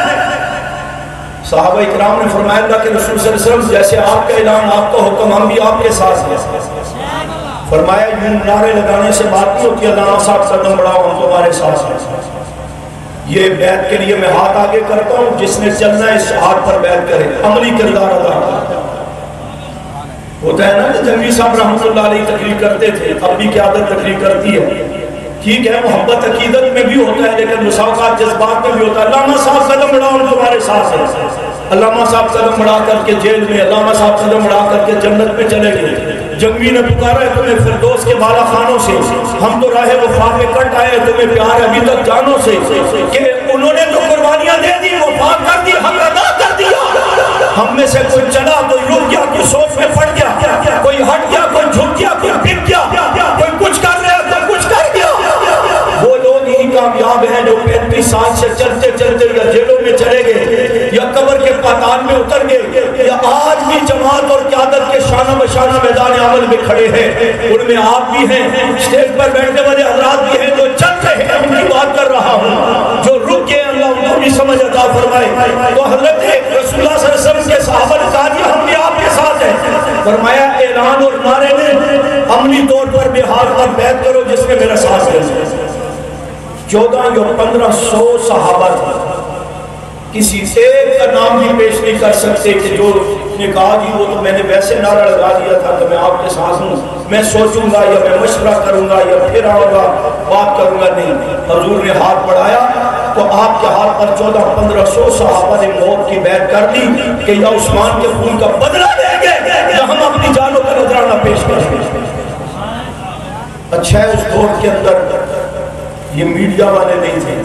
صحابہ اکرام نے فرمایا اللہ کے رسول صلی اللہ علیہ وسلم جیسے آپ کا اعلان، آپ کا حکم، ہم بھی آپ کے ساتھ ہیں۔ فرمایا یوں نعرے لگانے سے بات نہیں ہوتی، اللہ صاحب قدم بڑھاؤ ہم تمہارے ساتھ ہیں۔ یہ بیعت کے لیے میں ہاتھ آگے کرتا ہوں، جس نے چلنا ہے اس ہاتھ پر بیعت کرے، عملی کردار ادا کرے۔ ہوتا ہے نا کہ جنگی صاحب رحمۃ اللہ علیہ تقریر کرتے تھے، اب بھی قیادت تقریر کرتی ہے، ٹھیک ہے، محبت عقیدت میں بھی ہوتا ہے لیکن مساوات جذبات میں بھی ہوتا ہے۔ علامہ صاحب قدم بڑھاؤ ہم تمہارے ساتھ ہیں۔ علامہ صاحب قدم بڑھا کر کے جیل میں، علامہ صاحب قدم بڑھا کر کے جنت میں چلے گئے۔ جنگی نے پکارا ہے تمہیں فردوس کے بالا خانوں سے، ہم تو راہ وفا میں کٹ آئے، تمہیں پیار ابھی تک جانوں سے، کہ انہوں نے تو قربانیاں دے دی، وفا کر دی، حق ادا کر دیا۔ ہم میں سے کوئی چلا، کوئی رک گیا، کوئی سوچ میں پڑ گیا، کوئی ہٹ گیا، کوئی جھک گیا، کوئی پک گیا، کوئی کچھ کر رہا، کوئی کچھ کر گیا۔ وہ لوگ ہی کامیاب ہیں جو پینتیس سال سے چلتے چلتے یا جیلوں میں چلے گئے، یا قبر کے پاتال میں اتر گئے، یا آج بھی جماعت اور قیادت کے شانہ بشانہ میدان عمل میں کھڑے ہیں۔ ان میں آپ بھی ہیں، اسٹیج پر بیٹھنے والے حضرات بھی ہیں، جو چل رہے ہیں، ان کی بات کر رہا ہوں، جو رک گئے اللہ ان کو بھی سمجھ عطا فرمائے۔ تو حضرت رسول اللہ صلی اللہ علیہ وسلم کے صحابہ نے کہا کہ ہم بھی آپ کے ساتھ ہیں۔ فرمایا اعلان اور نعرے نے عملی طور پر بہار پر بیعت کرو جس میں میرا ساتھ ہے۔ چودہ یا پندرہ سو صحابہ تھے، کسی ایک کا نام بھی پیش نہیں کر سکتے کہ جو نے کہا جی وہ تو میں نے ویسے نعرہ لگا دیا تھا کہ میں آپ کے ساتھ ہوں، میں سوچوں گا یا میں مشورہ کروں گا یا پھر آؤں گا بات کروں گا، نہیں۔ حضور نے ہاتھ بڑھایا تو آپ کے ہاتھ پر چودہ پندرہ سو صحابہ نے موت کی بیعت کر دی کہ یا عثمان کے خون کا بدلہ لیں گے یا ہم اپنی جانوں کا نذرانہ پیش کریں گے۔ اچھا ہے اس دور کے اندر یہ میڈیا والے نہیں تھے،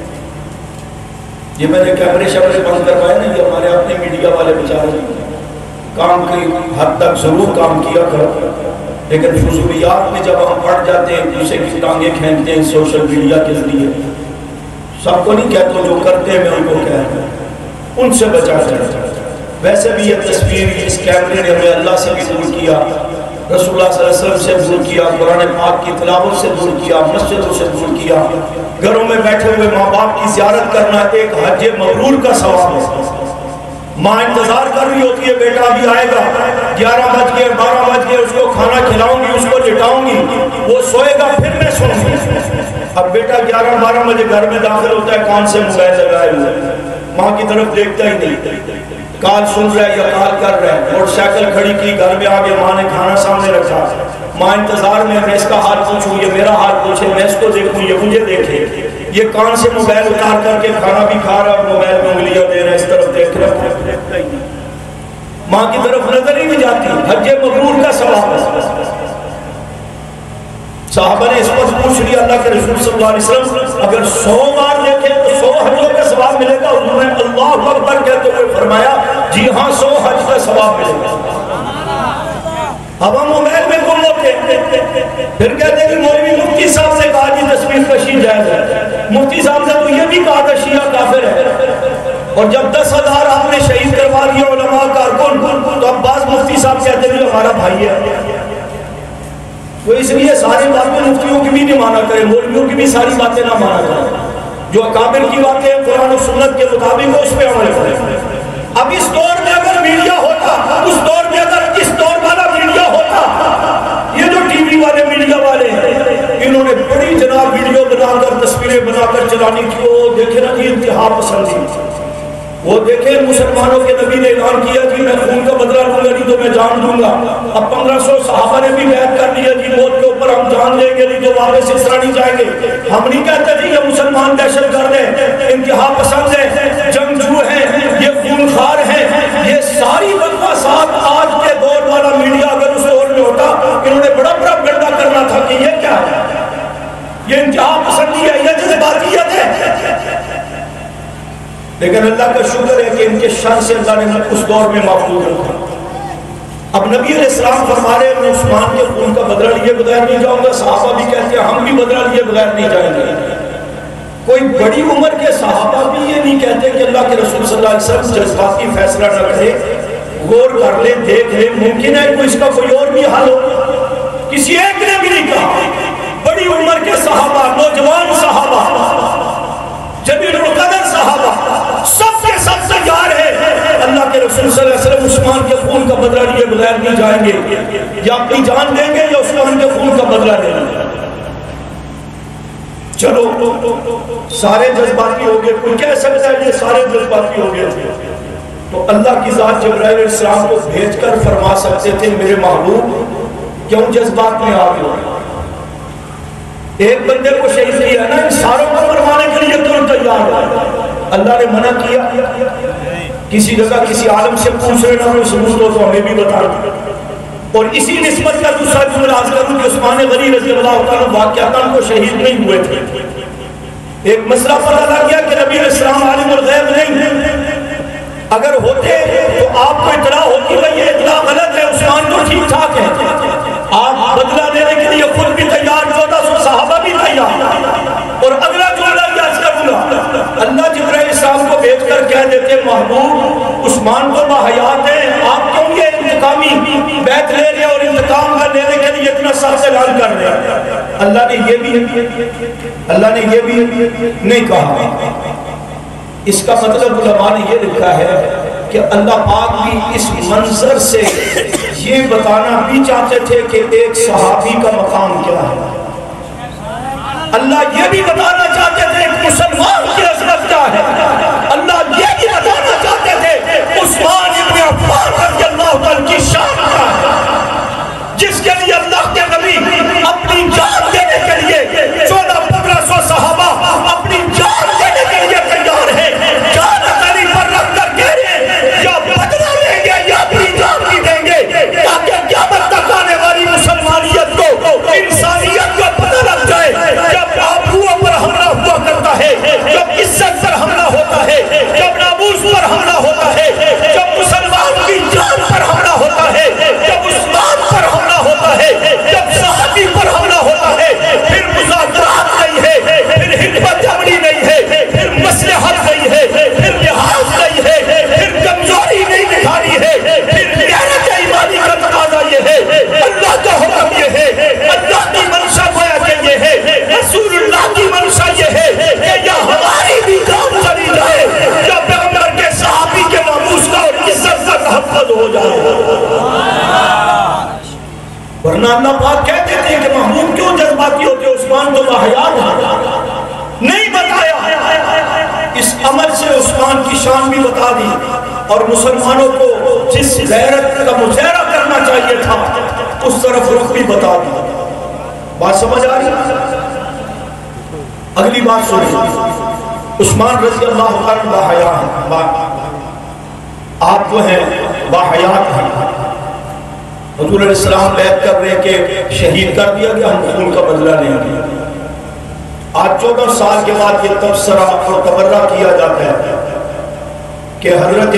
یہ میں نے کیمرے شمرے بند کروائے نا، یہ ہمارے اپنے میڈیا والے بیچارے کام کی حد تک ضرور کام کیا کرو، لیکن فضولیات میں جب ہم پڑ جاتے ہیں دوسرے کی ٹانگیں کھینچتے ہیں سوشل میڈیا کے ذریعے، سب کو نہیں کہتا جو کرتے ہیں میں ان کو کہتا ہوں، ان سے بچا جائے۔ ویسے بھی یہ تصویر اس کیمرے نے ہمیں اللہ سے بھی دور کیا، رسول اللہ صلی اللہ علیہ وسلم سے دور کیا، قرآن پاک کی تلاوت سے دور کیا، مسجدوں سے دور کیا۔ گھروں میں بیٹھے ہوئے ماں باپ کی زیارت کرنا ایک حج مبرور کا ثواب ہے۔ ماں انتظار کر رہی ہوتی ہے بیٹا ابھی آئے گا، گیارہ بج گئے بارہ بج گئے، اس کو کھانا کھلاؤں گی، اس کو لٹاؤں گی، وہ سوئے گا پھر میں سوؤں گی۔ اب بیٹا گیارہ بارہ بجے گھر میں داخل ہوتا ہے، کان سے موبائل لگائے ہوئے، ماں کی طرف دیکھتا ہی نہیں، کال سن رہا ہے یا کال کر رہا ہے، موٹر سائیکل کھڑی کی، گھر میں آگے ماں نے کھانا سامنے رکھا، ماں انتظار میں میں اس کا حال پوچھوں، یہ میرا حال پوچھے، میں اس کو دیکھوں، یہ مجھے دیکھے۔ یہ کان سے موبائل اتار کر کے کھانا بھی کھا رہا اور موبائل میں انگلیاں دے رہا ہے، اس طرف دیکھ رہا ہے، ماں کی طرف نظر ہی نہیں جاتی۔ حج مبرور کا ثواب ہے۔ صحابہ نے اس پر پوچھ لیا اللہ کے رسول صلی اللہ علیہ وسلم اگر سو بار دیکھیں تو سو حجوں کا ثواب ملے گا؟ انہوں نے اللہ اکبر کہتے ہوئے فرمایا جی ہاں سو حج کا ثواب ملے گا۔ اب ہم موبائل میں گم ہوتے پھر کہتے ہیں کہ مولوی مفتی صاحب سے کہا جی تصویر کشی جائز ہے، مفتی صاحب نے تو یہ بھی کہا تھا شیعہ کافر ہے، اور جب دس ہزار آپ نے شہید کروا لیا علماء کارکن تو اب بعض مفتی صاحب کہتے ہیں ہمارا بھائی ہے۔ وہ اس لیے ساری باتیں مفتیوں کی بھی نہیں مانا کریں، مولویوں کی بھی ساری باتیں نہ مانا کریں، جو اکابر کی باتیں ہیں قرآن و سنت کے مطابق اس پہ عمل کریں۔ اب اس دور میں اگر میڈیا ہوتا، اس دور میں اگر اس دور والا میڈیا ہوتا، یہ جو ٹی وی والے میڈیا والے ہیں انہوں نے بڑی جناب ویڈیو بنا کر تصویریں بنا کر چلانی کی، وہ دیکھے نا جی انتہا پسندی، وہ دیکھیں مسلمانوں کے نبی نے اعلان کیا کہ میں خون کا بدلہ لوں گا نہیں تو میں جان دوں گا۔ اب پندرہ سو صحابہ نے بھی بیعت کر لیا جی موت کے اوپر ہم جان لیں گے نہیں تو واپس اس طرح نہیں جائیں گے۔ ہم نہیں کہتے جی یہ مسلمان دہشت گرد ہیں، انتہا پسند ہیں، جنگجو ہیں، یہ خون خار ہیں، یہ ساری بکواسات آج کے دور والا میڈیا اگر اس دور میں ہوتا انہوں نے بڑا بڑا گردہ کرنا تھا کہ یہ کیا ہے، یہ انتہا پسندی ہے، یہ جذباتیت ہے۔ لیکن اللہ کا شکر ہے کہ ان کے شر سے اللہ نے اس دور میں محفوظ رکھا۔ اب نبی علیہ السلام فرما رہے ہیں میں عثمان کے خون کا بدلہ لیے بغیر نہیں جاؤں گا، صحابہ بھی کہتے ہیں ہم بھی بدلہ لیے بغیر نہیں جائیں گے۔ کوئی بڑی عمر کے صحابہ بھی یہ نہیں کہتے کہ اللہ کے رسول صلی اللہ علیہ وسلم جذباتی فیصلہ نہ کرے، غور کر لے، دیکھ لے، ممکن ہے کہ اس کا کوئی اور بھی حل ہو۔ کسی ایک نے بھی نہیں کہا۔ بڑی عمر کے صحابہ، نوجوان صحابہ، جلیل القدر صحابہ سب کے سب تیار ہے اللہ کے رسول صلی اللہ علیہ وسلم عثمان کے خون کا بدلہ لیے بغیر نہیں جائیں گے، یا اپنی جان دیں گے یا عثمان کے خون کا بدلہ لیں گے۔ چلو سارے جذباتی ہو گئے، کوئی کہہ سکتا ہے یہ سارے جذباتی ہو گئے تو اللہ کی ذات جبرائیل علیہ السلام کو بھیج کر فرما سکتے تھے میرے محبوب کیوں جذبات میں آ گئے؟ ایک بندے کو شہید کیا نا، ان ساروں کو مروانے کے لیے کیوں تیار ہے؟ اللہ نے منع کیا؟ کسی جگہ کسی عالم سے پوچھ رہے نا کوئی ثبوت ہو تو ہمیں بھی بتائیں۔ اور اسی نسبت کا دوسرا جملہ عرض کروں کہ عثمان غنی رضی اللہ تعالیٰ واقعاتاً کو شہید نہیں ہوئے تھے۔ ایک مسئلہ پتہ لگ گیا کہ نبی علیہ السلام عالم الغیب نہیں، اگر ہوتے تو آپ کو اطلاع ہوتی کہ یہ اطلاع غلط ہے، عثمان تو ٹھیک ٹھاک ہے، آپ بدلہ لینے کے لیے خود بھی تیار، چودہ سو صحابہ بھی تیار۔ اور اگلا جملہ کیا کروں گا، اللہ جبرائیل السلام کو بھیج کر کہہ دیتے محبوب عثمان کو باحیات ہیں، آپ کیوں یہ انتقامی بیعت لے رہے اور انتقام کا لینے کے لیے اتنا سخت اعلان کر رہے ہیں؟ اللہ نے یہ بھی اللہ نے یہ بھی نہیں کہا۔ اس کا مطلب علماء نے یہ لکھا ہے کہ اللہ پاک بھی اس منظر سے یہ بتانا بھی چاہتے تھے کہ ایک صحابی کا مقام کیا ہے۔ اللہ یہ بھی بتانا چاہتے تھے ایک مسلمان کی عظمت کیا ہے۔ اللہ یہ بھی بتانا چاہتے تھے عثمان ابن عفان رضی اللہ عنہ کی شان کیا ہے، جس کے لیے اللہ کے نبی اپنی جان دینے کے لیے چودہ پندرہ سو صحابہ اپنی جان دینے کے لیے تیار ہیں، جان علی پر رکھ کر کہہ رہے ہیں یا بدلہ لیں گے یا اپنی جان بھی دیں گے، تاکہ قیامت تک آنے والی مسلمانیت کو، انسانیت کو پتہ لگ جائے جب آبروؤں پر حملہ ہوا کرتا ہے، جب عزت پر حملہ ہوتا ہے، ہو جائے، ورنہ اللہ پاک کہہ دیتے ہیں کہ محبوب کیوں جذباتی ہوتے ہو، عثمان تو باحیات ہے، نہیں بتایا۔ اس عمل سے عثمان کی شان بھی بتا دی اور مسلمانوں کو جس غیرت کا مظاہرہ کرنا چاہیے تھا اس طرف رخ بھی بتا دی۔ بات سمجھ آ رہی؟ اگلی بات سنیں، عثمان رضی اللہ عنہ باحیا ہیں، آپ جو ہیں باحیات ہیں، حضور علیہ السلام بیعت کر رہے ہیں کہ شہید کر دیا کہ ہم خون کا بدلہ لیں گے۔ آج چودہ سال کے بعد یہ تبصرہ اور تبرہ کیا جاتا ہے کہ حضرت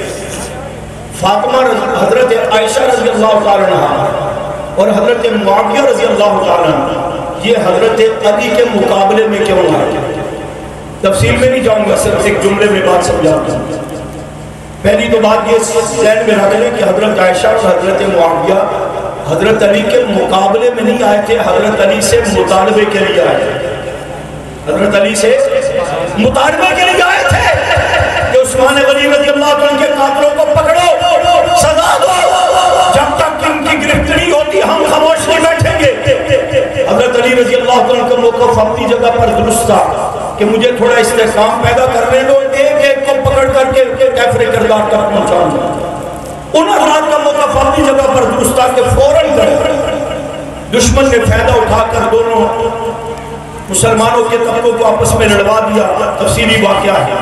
فاطمہ حضرت عائشہ رضی اللہ تعالیٰ عنہ اور حضرت معاویہ رضی اللہ تعالیٰ عنہ یہ حضرت علی کے مقابلے میں کیوں آئے؟ تفصیل میں نہیں جاؤں گا، صرف ایک جملے میں بات سمجھاتا ہوں۔ پہلی تو بات یہ ذہن میں رکھ لیں کہ حضرت عائشہ اور حضرت معاویہ حضرت علی کے مقابلے میں نہیں آئے تھے، حضرت علی سے مطالبے کے لیے آئے تھے، حضرت علی سے مطالبے کے لیے آئے تھے کہ عثمان غنی رضی اللہ عنہ کے قاتلوں کو پکڑو، سزا دو، جب تک ان کی گرفت نہیں ہوتی ہم خاموش نہیں بیٹھیں گے۔ حضرت علی رضی اللہ عنہ کا موقف اپنی جگہ پر درست تھا کہ مجھے تھوڑا استحکام پیدا کرنے دو، ایک ایک کو پکڑ کر کے کیفر کردار تک پہنچاؤں گا۔ ان حضرات کا موقف اپنی جگہ پر درست تھا کہ فوراً کرے، دشمن نے فائدہ اٹھا کر دونوں مسلمانوں کے طبقوں کو آپس میں لڑوا دیا، تفصیلی واقعہ ہے۔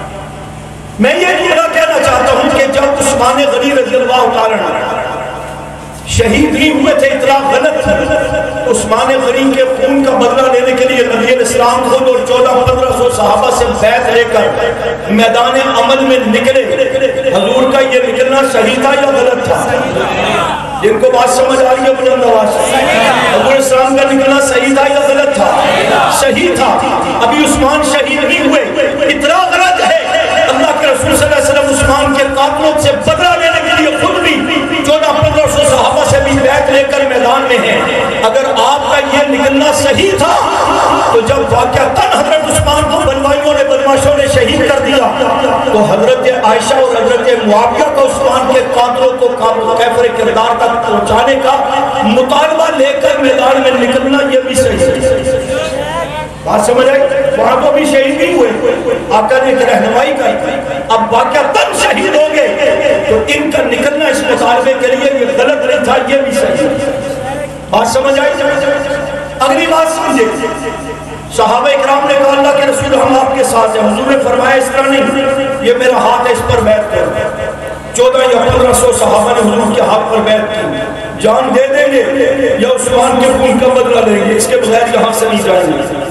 میں یہ جملہ کہنا چاہتا ہوں کہ جب عثمان غنی رضی اللہ تعالیٰ عنہ شہید نہیں ہوئے تھے، اطلاع غلط تھی، عثمان غنی کے خون کا بدلہ لینے کے لیے نبی علیہ السلام خود اور چودہ پندرہ سو صحابہ سے بیعت لے کر میدان عمل میں نکلے، حضور کا یہ نکلنا صحیح تھا یا غلط تھا؟ جن کو بات سمجھ آ رہی ہے بلند آواز سے، حضور السلام کا نکلنا صحیح تھا یا غلط تھا؟ صحیح تھا۔ ابھی عثمان شہید نہیں ہوئے، اطلاع غلط ہے۔ اللہ کے رسول صلی اللہ علیہ وسلم عثمان کے قاتلوں سے بدلہ لینے کے لیے خود بھی چودہ پندرہ سو صحابہ سے بھی بیعت لے کر میدان میں ہیں۔ اگر آپ کا یہ نکلنا صحیح تھا تو جب واقعتاً حضرت عثمان کو بلوائیوں نے بدماشوں نے شہید کر دیا تو حضرت عائشہ اور حضرت معاویہ کا عثمان کے قاتلوں کو کیفر کردار تک پہنچانے کا مطالبہ لے کر میدان میں نکلنا یہ بھی صحیح ہے۔ بات سمجھ آئی؟ وہاں کو بھی شہید نہیں ہوئے، آقا نے ایک رہنمائی کی، اب واقعتاً شہید ہو گئے تو ان کا نکلنا اس مطالبے کے لیے یہ غلط نہیں تھا، یہ بھی صحیح ہے۔ بات سمجھ آئی؟ اگلی بات سمجھے، صحابہ اکرام نے کہا اللہ کے رسول ہم آپ کے ساتھ ہیں، حضور نے فرمایا اس طرح نہیں، یہ میرا ہاتھ ہے اس پر بیعت کرو۔ چودہ یا پندرہ سو صحابہ نے حضور کے ہاتھ پر بیعت کی، جان دے دیں گے یا عثمان کے خون کا بدلہ لیں گے، اس کے بغیر یہاں سے نہیں جائیں گے۔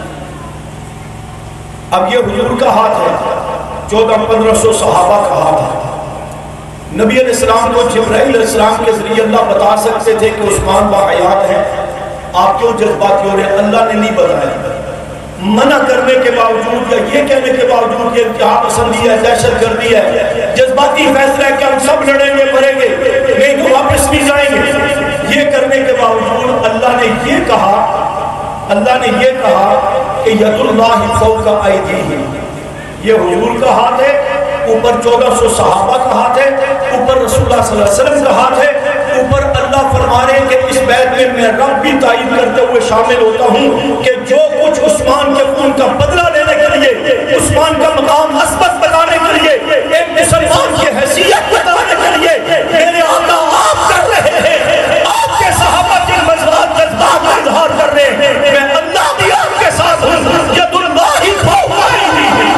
اب یہ حضور کا ہاتھ ہے، چودہ پندرہ سو صحابہ کا ہاتھ ہے۔ نبی علیہ السلام کو جبرائیل علیہ السلام کے ذریعے اللہ بتا سکتے تھے کہ عثمان باحیات ہے، آپ کیوں جذباتی ہو رہے ہیں؟ اللہ نے نہیں بتایا، منع کرنے کے باوجود یا یہ کہنے کے باوجود کہ انتہا پسندی ہے، دہشت گردی ہے، جذباتی فیصلہ ہے کہ ہم سب لڑیں گے مریں گے نہیں تو واپس بھی جائیں گے، یہ کرنے کے باوجود اللہ نے یہ کہا اللہ نے یہ کہا کہ ید اللہ فوق ایدیہم، یہ حضور کا ہاتھ ہے، اوپر چودہ سو صحابہ کا ہاتھ ہے، اوپر رسول اللہ صلی اللہ علیہ وسلم کا ہاتھ ہے، اوپر اللہ فرما رہے ہیں کہ اس بیعت میں میں رب بھی تائید کرتے ہوئے شامل ہوتا ہوں کہ جو کچھ عثمان کے خون کا بدلہ لینے کے لیے، عثمان کا مقام عظمت بتانے کے لیے، ایک مسلمان کی حیثیت بتانے کے لیے میرے آقا آپ کر رہے ہیں، آپ کے صحابہ کی مزرات جذبات کا اظہار کر رہے ہیں، میں اللہ بھی آپ کے ساتھ ہوں، ید اللہ فوق ایدیہم،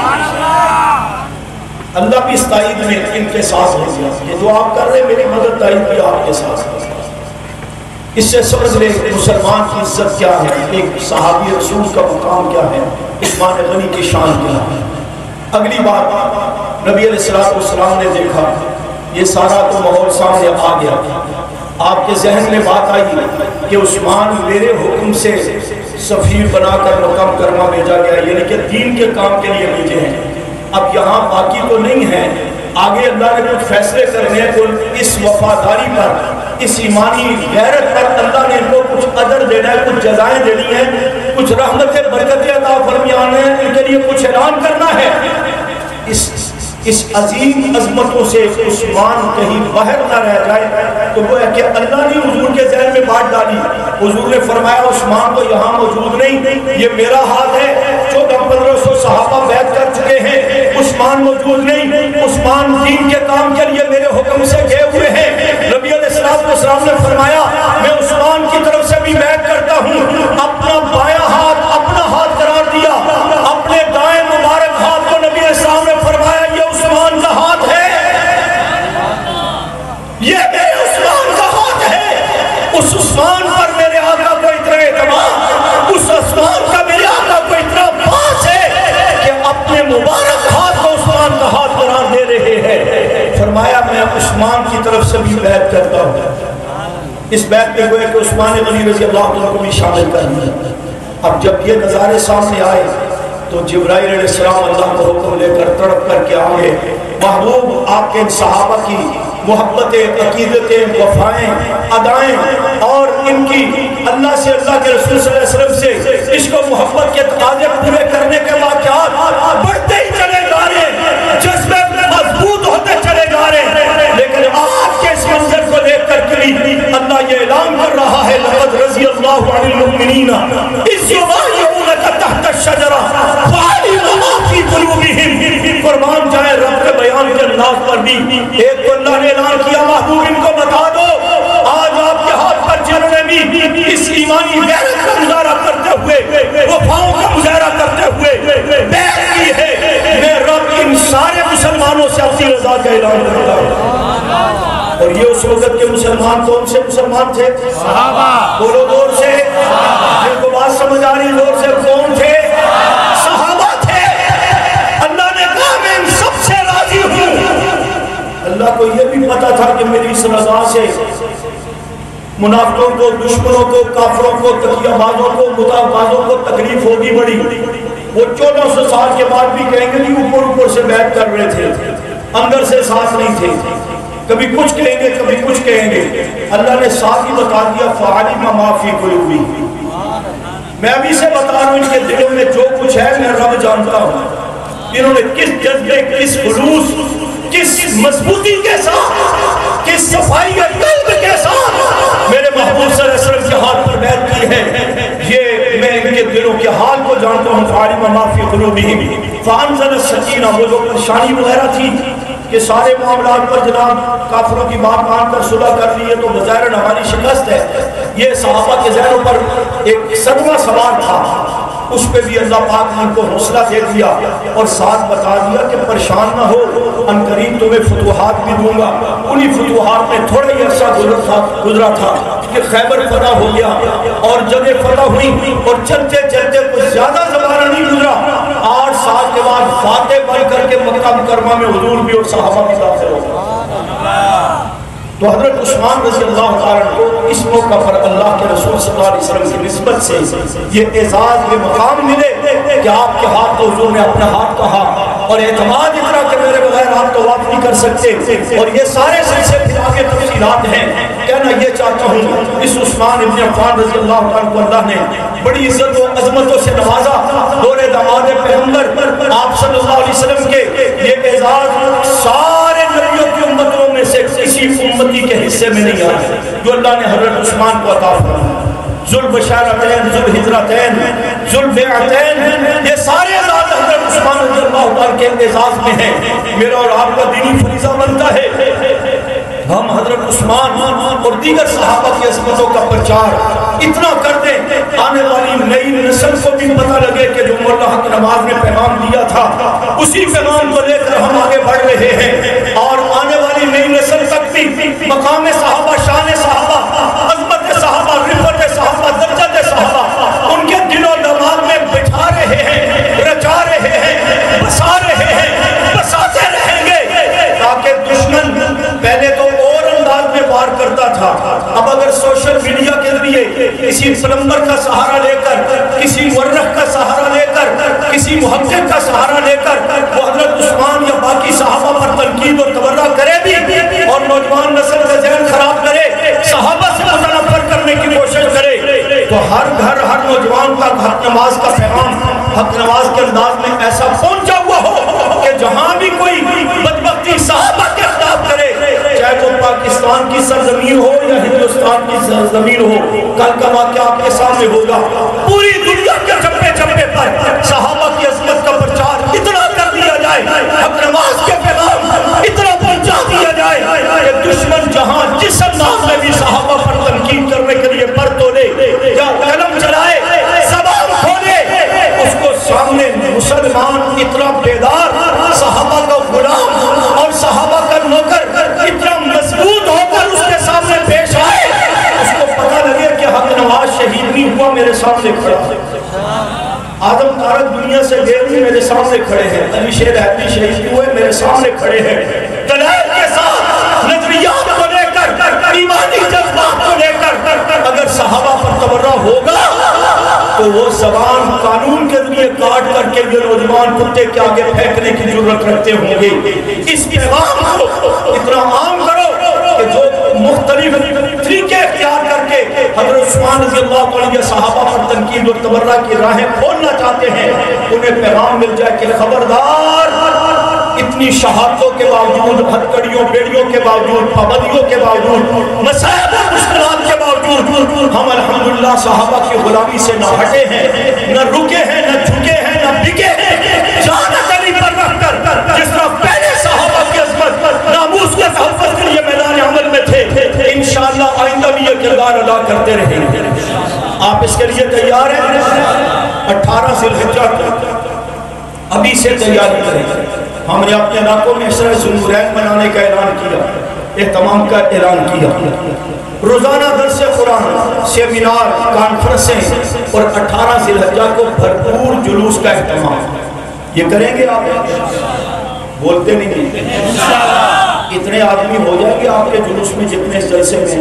اللہ بھی اس تائید میں ان کے ساتھ ہے، یہ جو آپ کر رہے ہیں میری مدد تائید بھی آپ کے ساتھ ہے۔ اس سے سمجھ لیں مسلمان کی عزت کیا ہے، ایک صحابی رسول کا مقام کیا ہے، عثمان غنی کی شان کیا ہے۔ اگلی بات نبی علیہ السلام نے دیکھا، یہ سارا تو ماحول سامنے آ گیا، آپ کے ذہن میں بات آئی کہ عثمان میرے حکم سے سفیر بنا کر مقام کرما بھیجا گیا، یعنی کہ دین کے کام کے لیے بھیجے ہیں، اب یہاں باقی تو نہیں ہے، آگے اللہ نے کچھ فیصلے کرنے ہیں، تو اس وفاداری پر، اس ایمانی غیرت پر اللہ نے ان کو کچھ اجر دینا ہے، کچھ جزائیں دینی ہیں، کچھ رحمت برکتیں عطا فرمانا ہے، ان کے لیے کچھ اعلان کرنا ہے۔ اس اس عظیم عظمتوں سے عثمان کہیں باہر نہ رہ جائے، تو وہ ہے کہ اللہ نے حضور کے ذہن میں بات ڈالی. حضور نے فرمایا عثمان تو یہاں موجود نہیں، یہ میرا ہاتھ ہے. چودہ پندرہ سو صحابہ بیعت کر چکے ہیں، عثمان موجود نہیں. عثمان دین کے کام کے لیے میرے حکم سے گئے ہوئے ہیں. نبی علیہ السلام السلام نے فرمایا میں عثمان کی طرف سے بھی بیعت کرتا ہوں. اپنا بایاں ہاتھ اپنا ہاتھ قرار دیا، اپنے دائیں مبارک ہاتھ کو نبی علیہ السلام نے فرمایا یہ عثمان کا ہاتھ ہے، یہ میرے عثمان کا ہاتھ ہے. اس عثمان پر میرے آقا کو اتنا اعتماد، اس عثمان کا میرے آقا کو اتنا پاس ہے کہ اپنے مبارک ہاتھ کو عثمان کا ہاتھ قرار دے رہے ہیں. فرمایا میں عثمان کی طرف سے بھی بیعت کرتا ہوں. اس بیعت میں ہوئے کہ عثمان غنی رضی اللہ عنہ کو بھی شامل کر دیا. اب جب یہ نظارے سامنے آئے تو جبرائیل علیہ السلام اللہ کو حکم لے کر تڑپ کر کے آگے محبوب آپ کے صحابہ کی محبتیں، عقیدتیں، وفائیں، ادائیں اور ان کی اللہ سے، اللہ کے رسول صلی اللہ علیہ وسلم سے عشق و محبت کے تقاضے پورے کرنے کے واقعات بڑھتے ہی چلے جا رہے ہیں، جذبے مضبوط ہوتے چلے جا رہے ہیں. لیکن آج کے اس منظر کو دیکھ کر کے اللہ یہ اعلان کر رہا ہے لقد رضی اللہ عن المؤمنین اذ یبایعونک تحت الشجرہ فعلم ما فی قلوبہم. قربان جائے رب کے بیان کے انداز پر بھی ایک تو اللہ نے اعلان کیا محبوب ان کو بتا دو آج آپ کے ہاتھ پر جنہوں نے بھی اس ایمانی غیرت کا مظاہرہ کرتے ہوئے، وفاؤں کا مظاہرہ کرتے ہوئے بیعت کی ہے، میں رب ان سارے مسلمانوں سے اپنی رضا کا اعلان کرتا ہوں. اور یہ اس وقت کے مسلمان کون سے مسلمان تھے؟ صحابہ. بولو دور سے، جن کو بات سمجھ آ رہی دور سے، کون تھے؟ صحابہ تھے. اللہ نے کہا میں ان سب سے راضی ہوں. اللہ کو یہ بھی پتا تھا کہ میری اس رضا سے منافقوں کو، دشمنوں کو، کافروں کو، تقیہ بازوں کو، مطاع بازوں کو تکلیف ہوگی بڑی. وہ چودہ سو سال کے بعد بھی کہیں گے کہ اوپر اوپر سے بیعت کر رہے تھے، اندر سے ساتھ نہیں تھے. کبھی کچھ کہیں گے کبھی کچھ کہیں گے. اللہ نے ساتھ ہی بتا دیا فعلم ما فی قلوبہم. میں ابھی سے بتا رہا ہوں ان کے دلوں میں جو کچھ ہے میں رب جانتا ہوں. انہوں نے کس جذبے، کس خلوص، کس مضبوطی کے ساتھ، کس صفائی قلب کے ساتھ میرے محبوب صلی اللہ علیہ وسلم کے ہاتھ پر بیعت کی ہے، یہ میں ان کے دلوں کے حال کو جانتا ہوں. فعلم ما فی قلوبہم فانزل السکینہ. وہ جو پریشانی وغیرہ تھی کہ سارے معاملات پر جناب کافروں کی بات مان کر صلح کر لی ہے تو بظاہر ہماری شکست ہے، یہ صحابہ کے ذہنوں پر ایک صدمہ سوار تھا. اس پہ بھی اللہ پاک نے ان کو حوصلہ دے دیا اور ساتھ بتا دیا کہ پریشان نہ ہو، ان قریب تمہیں فتوحات بھی دوں گا. انہی فتوحات میں تھوڑا ہی عرصہ گزرا تھا کہ خیبر فتح ہو گیا اور جگہ فتح ہوئی اور چلتے چلتے کچھ زیادہ زمانہ نہیں گزرا، آٹھ سال کے بعد فاتح بن کر کے مکہ مکرمہ میں حضور بھی اور صحابہ بھی داخل ہو گئے. تو حضرت عثمان رضی اللہ تعالیٰ کو اس موقع پر اللہ کے رسول صلی اللہ علیہ وسلم کی نسبت سے یہ اعزاز، یہ مقام ملے کہ آپ کے ہاتھ کو حضور نے اپنا ہاتھ کہا اور اعتماد اتنا کہ میرے بغیر آپ تو واپس نہیں کر سکتے. اور یہ سارے سلسلے پھر آگے تفصیلات ہیں. کہنا یہ چاہتا ہوں اس عثمان ابن عفان رضی اللہ تعالیٰ کو اللہ نے بڑی عزت و عظمتوں سے نوازا. دور داماد پیغمبر آپ صلی اللہ علیہ وسلم کے یہ اعزاز سارے نبیوں کی امتوں میں سے کسی امتی کے حصے میں نہیں آیا جو اللہ نے حضرت عثمان کو عطا فرمایا. ذوالبشارتین، ذوالہجرتین، ذوالبیعتین، یہ سارے اعزاز حضرت عثمان رضی اللہ تعالیٰ کے اعزاز میں ہیں. میرا اور آپ کا دینی فریضہ بنتا ہے ہم حضرت عثمان اور دیگر صحابہ کی عظمتوں کا پرچار اتنا کر دیں آنے والی نئی نسل کو بھی پتہ لگے کہ جو مولا حق نواز نے پیغام دیا تھا اسی پیغام کو لے کر ہم آگے بڑھ رہے ہیں. اور آنے والی نئی نسل تک بھی مقام صحابہ، شان صحابہ، عظمت صحابہ، رفعت صحابہ، درجت صحابہ ان کے دل و دماغ میں بٹھا رہے ہیں، رچا رہے ہیں، بسا رہے ہیں، بساتے رہیں گے تاکہ دشمن پہلے تو اور انداز میں وار کرتا تھا، اب اگر سوشل میڈیا کے ذریعے کسی پلمبر کا سہارا لے کر، کسی مورخ کا سہارا لے کر، کسی محقق کا سہارا لے کر وہ حضرت عثمان یا باقی صحابہ پر تنقید اور تبرہ کرے بھی اور نوجوان نسل کا ذہن خراب کرے، صحابہ سے متنفر کرنے کی کوشش کرے، تو ہر گھر ہر نوجوان کا حق نواز کا پیغام حق نواز کے انداز میں ایسا پہنچا ہوا ہو کہ جہاں بھی کوئی سرزمین ہو. کل کا واقعہ آپ کے سامنے ہوگا. پوری دنیا کے چپے چپے پر صحابہ کی عظمت کا پرچار اتنا کر دیا جائے, حق نماز کے پیغام اتنا پہنچا دیا جائے کہ دشمن جہاں جس انداز میں بھی صحابہ پر تنقید کرنے کے لیے پر تولے یا قلم چلائے, زبان کھولے, اس کو سامنے مسلمان اتنا بیدار, صحابہ کا غلام اور صحابہ کا نوکر اتنا مضبوط ہو کر اس کے سامنے پیش آئے, اس کو پتہ لگے کہ حق نواز شہید نہیں ہوا, میرے سامنے کھڑا ہے. آدم تارک دنیا سے گئے نہیں, میرے سامنے کھڑے ہیں. علی شیر حیدری شہید ہوئے, میرے سامنے کھڑے ہیں. دلائل کے ساتھ نظریات کو لے کر, ایمانی جذبات کو لے کر اگر صحابہ پر تبرہ ہوگا تو وہ زبان قانون کے ذریعے کاٹ کر کے یہ نوجوان کتے کے آگے پھینکنے کی ضرورت رکھتے ہوں گے. اس پیغام کو اتنا عام کرو کہ جو مختلف طریقے اختیار کر کے حضرت عثمان رضی اللہ عنہ صحابہ پر تنقید اور تبرہ کی راہیں کھولنا چاہتے ہیں, انہیں پیغام مل جائے کہ خبردار, اتنی شہادتوں کے باوجود, ہتھکڑیوں بیڑیوں کے باوجود, پابندیوں کے باوجود, مصائب اور مشکلات کے باوجود ہم الحمدللہ صحابہ کی غلامی سے نہ ہٹے ہیں, نہ رکے ہیں, نہ جھکے ہیں, نہ بکے ہیں. جان علی پر رکھ کر جس طرح پہلے صحابہ کی عظمت ناموس کے تحفظ کے لیے میدان عمل میں تھے, انشاءاللہ آئندہ بھی یہ کردار ادا کرتے رہیں گے. آپ اس کے لیے تیار ہیں؟ اٹھارہ ذی الحجہ ابھی سے تیاری کریں. ہم نے اپنے علاقوں میں عشرہ ذوالنورین منانے کا اعلان کیا, اہتمام کا اعلان کیا. روزانہ درس قرآن, سیمینار, کانفرنسیں اور اٹھارہ ذی الحجہ کو بھرپور جلوس کا اہتمام. یہ کریں گے آپ؟ بولتے نہیں ہیں. اتنے آدمی ہو جائیں گے آپ کے جلوس میں جتنے جلسے میں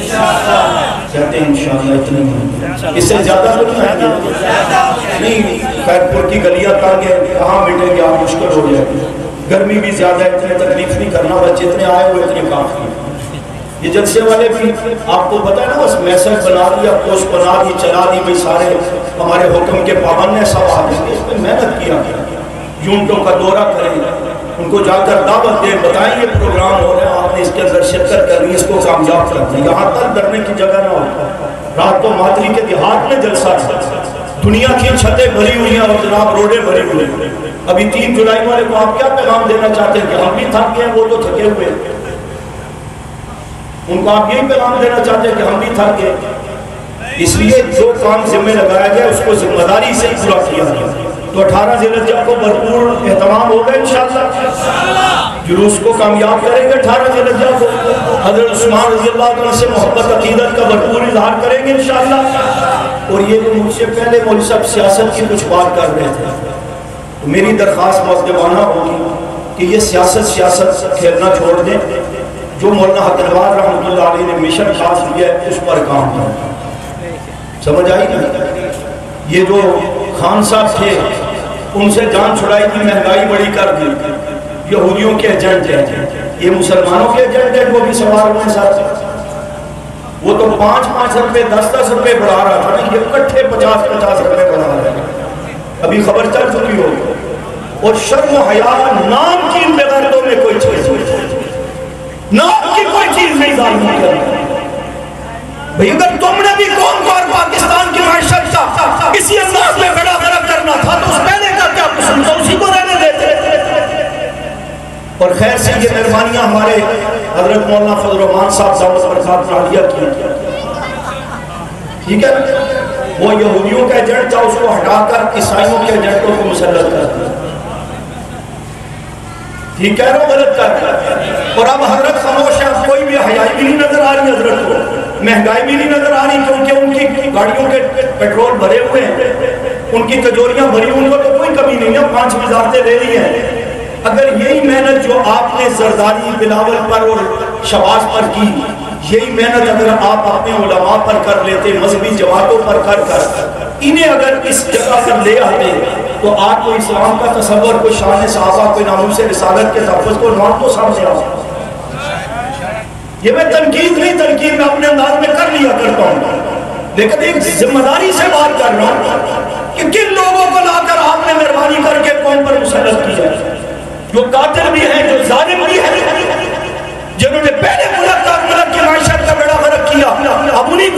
کہتے ہیں انشاءاللہ اتنے میں, اس سے زیادہ تو نہیں آئیں گے. نہیں, خیرپور کی گلیاں تنگ ہیں, کہاں مٹیں گے آپ, مشکل ہو جائے گی. گرمی بھی زیادہ ہے, اتنے تکلیف نہیں کرنا, بس جتنے آئے ہوئے اتنے کافی. یہ جلسے والے بھی آپ کو پتہ ہے نا, بس میسج بنا دیا, پوسٹ بنا دی, چلا دی, بھئی سارے ہمارے حکم کے پابند ہیں, سب آ جائیں گے. اس میں محنت کیا, یونٹوں کا دورہ کریں, ان کو جا کر دعوت دیں, بتائیں یہ پروگرام ہو رہے ہیں, آپ نے اس کے اندر شرکت کرنی, اس کو کامیاب کرنا. یہاں تک ڈرنے کی جگہ نہ ہو. رات کو ماتری کے دیہات میں جلسہ ہے, دنیا کی چھتیں بھری ہوئی ہیں اور جناب روڈیں بھری ہوئی ہیں. ابھی تین جولائی والے کو آپ کیا پیغام دینا چاہتے ہیں کہ ہم بھی تھک گئے, وہ تو تھکے ہوئے ہیں. ان کو آپ یہی پیغام دینا چاہتے ہیں کہ ہم بھی تھک گئے. اس لیے جو کام ذمہ لگایا گیا اس کو ذمہ داری سے پورا کیا گیا. تو اٹھارہ ذی الحجہ کو بھرپور اہتمام ہوگا انشاءاللہ. جلوس کو کامیاب کریں گے اٹھارہ ذی الحجہ کو. حضرت عثمان رضی اللہ عنہ سے محبت عقیدت کا بھرپور اظہار کریں گے انشاءاللہ. اور یہ جو مجھ سے پہلے مولوی صاحب سیاست کی کچھ بات کر رہے تھے, تو میری درخواست مؤدبانہ ہوگی کہ یہ سیاست سیاست کھیلنا چھوڑ دیں. جو مولانا حق نواز رحمۃ اللہ علیہ نے مشن خاص دیا ہے اس پر کام کریں. سمجھ آئی نا؟ یہ جو خان صاحب تھے ان سے جان چھڑائی کی, مہنگائی بڑی کر دی, یہودیوں کے ایجنٹ ہیں, یہ مسلمانوں کے ایجنٹ ہیں, وہ بھی سوال ہوئے ساتھ. وہ تو پانچ پانچ روپے دس دس روپے بڑھا رہا تھا, یہ کٹھے پچاس پچاس روپے بڑھا رہا ہے. ابھی خبر چل چکی ہوگی. اور شرم و حیا نام کی ان بغیرتوں میں کوئی چیز نہیں, نام کی کوئی چیز نہیں ظالموں کے اندر. بھئی اگر تم نے بھی قوم کو اور پاکستان کی معیشت کا کسی انداز میں بڑا غرق کرنا تھا تو اس پہلے کا کیا قسم تھا, اسی کو رہنے دیتے. اور خیر سے یہ مہربانیاں ہمارے حضرت مولانا فضل الرحمان صاحب دعوت برکات عالیہ کی, ٹھیک ہے نا. وہ یہودیوں کا ایجنٹ تھا, اس کو ہٹا کر عیسائیوں کے ایجنٹوں کو مسلط کر دیا. ٹھیک کہہ رہا ہوں, غلط کر دیا. اور اب حضرت خاموش ہے, کوئی بھی حیائی بھی نہیں نظر آ رہی حضرت کو, مہنگائی بھی نہیں نظر آ رہی, کیونکہ ان کی گاڑیوں کے پیٹرول بھرے ہوئے ہیں, ان کی تجوریاں بھری, ان کو تو کوئی کمی نہیں ہے, پانچ وزارتیں لے لی ہیں. اگر یہی محنت جو آپ نے زرداری, بلاول پر اور شباز پر کی, یہی محنت اگر آپ اپنے علماء پر کر لیتے, مذہبی جماعتوں پر کر کر انہیں اگر اس جگہ پر لے آتے, تو آج کوئی اسلام کا تصور, کوئی شان صحابہ, کوئی ناموس رسالت کے تحفظ کو نام تو سامنے آ. یہ میں تنقید نہیں, تنقید میں اپنے انداز میں کر لیا کرتا ہوں, لیکن ایک ذمہ داری سے بات کر رہا ہوں کہ کن لوگوں کو لا کر آپ نے مہربانی کر کے قوم پر مسلط کی جائے, جو قاتل بھی ہیں, جو ظالم بھی ہیں, جنہوں نے پہلے ملک کا ملک کی معیشت کا بیڑا غرق کیا, اب انہی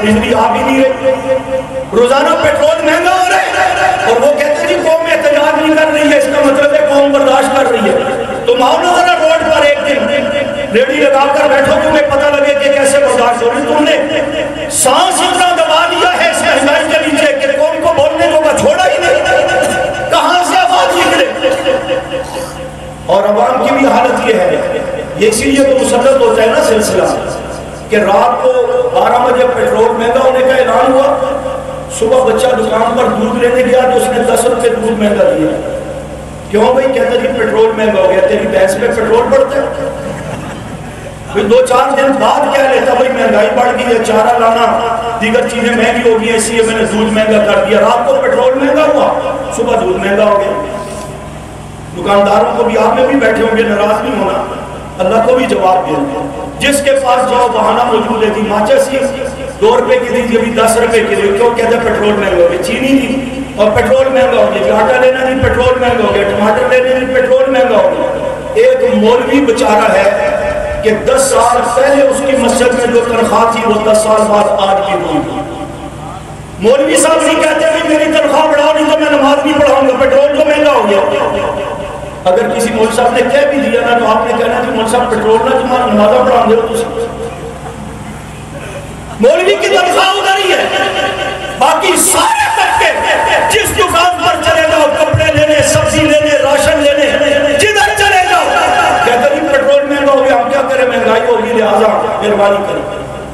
بجلی آ بھی نہیں رہی، روزانہ پیٹرول مہنگا ہو رہا ہے، اور وہ کہتے ہیں جی قوم احتجاج نہیں کر رہی ہے، اس کا مطلب ہے قوم برداشت کر رہی ہے۔ تو آؤ نا ذرا روڈ پر ایک دن ریڈی لگا کر بیٹھو، تمہیں پتہ لگے کہ کیسے برداشت ہو رہی۔ تم نے سانس اتنا دبا لیا ہے اس مہنگائی کے نیچے کہ قوم کو بولنے کو چھوڑا ہی نہیں، کہاں سے آواز نکلے؟ اور عوام کی بھی حالت یہ ہے، یہ اسی لیے تو مسلط ہوتا ہے نا سلسلہ کہ رات کو بارہ بجے پیٹرول مہنگا ہونے کا اعلان ہوا، صبح بچہ دکان پر دودھ لینے گیا تو اس نے دس روپے دودھ مہنگا دیا۔ کیوں بھائی؟ کہتا جی پیٹرول مہنگا ہو گیا، تیری بھینس میں پیٹرول بڑھتا ہے؟ پھر دو چار دن بعد کہہ لیتا بھائی مہنگائی بڑھ گئی ہے، چارہ لانا دیگر چیزیں مہنگی ہو گئی ہیں، اس لیے میں نے دودھ مہنگا کر دیا۔ رات کو پیٹرول مہنگا ہوا، صبح دودھ مہنگا ہو گیا۔ دکانداروں کو بھی آپ میں بھی بیٹھے ہوں گے، ناراض نہیں ہونا، اللہ کو بھی جواب دیں۔ جس کے پاس جاؤ بہانہ موجود ہے، جی ماچس ہی دو روپے کی دیجیے، بھی دس روپے کی دیجیے، کیوں؟ کہتے ہیں پیٹرول مہنگا ہو گیا، چینی دی اور پیٹرول مہنگا ہو گیا، آٹا لینا نہیں پیٹرول مہنگا ہو گیا، ٹماٹر لینے نہیں پیٹرول مہنگا ہو گیا۔ ایک مولوی بیچارہ ہے کہ دس سال پہلے اس کی مسجد میں جو تنخواہ تھی وہ دس سال بعد آج بھی ہوئی۔ مولوی صاحب نہیں کہتے کہ میری تنخواہ بڑھاؤ نہیں تو میں نماز نہیں پڑھاؤں گا، پیٹرول تو مہنگا ہو گیا۔ اگر کسی مولوی صاحب نے کہہ بھی دیا نا تو آپ نے کہنا کہ مولوی صاحب پیٹرول نہ تمہارا نمازہ پڑھاؤں گے تو مولوی کی تنخواہ ادھر ہی ہے، باقی سارے طبقے جس دکان پر چلے جاؤ، کپڑے لینے، سبزی لینے، راشن لینے، جدھر چلے جاؤ کہتے ہیں پیٹرول مہنگا ہو گیا، ہم کیا کریں، مہنگائی ہوگی لہٰذا مہربانی کریں۔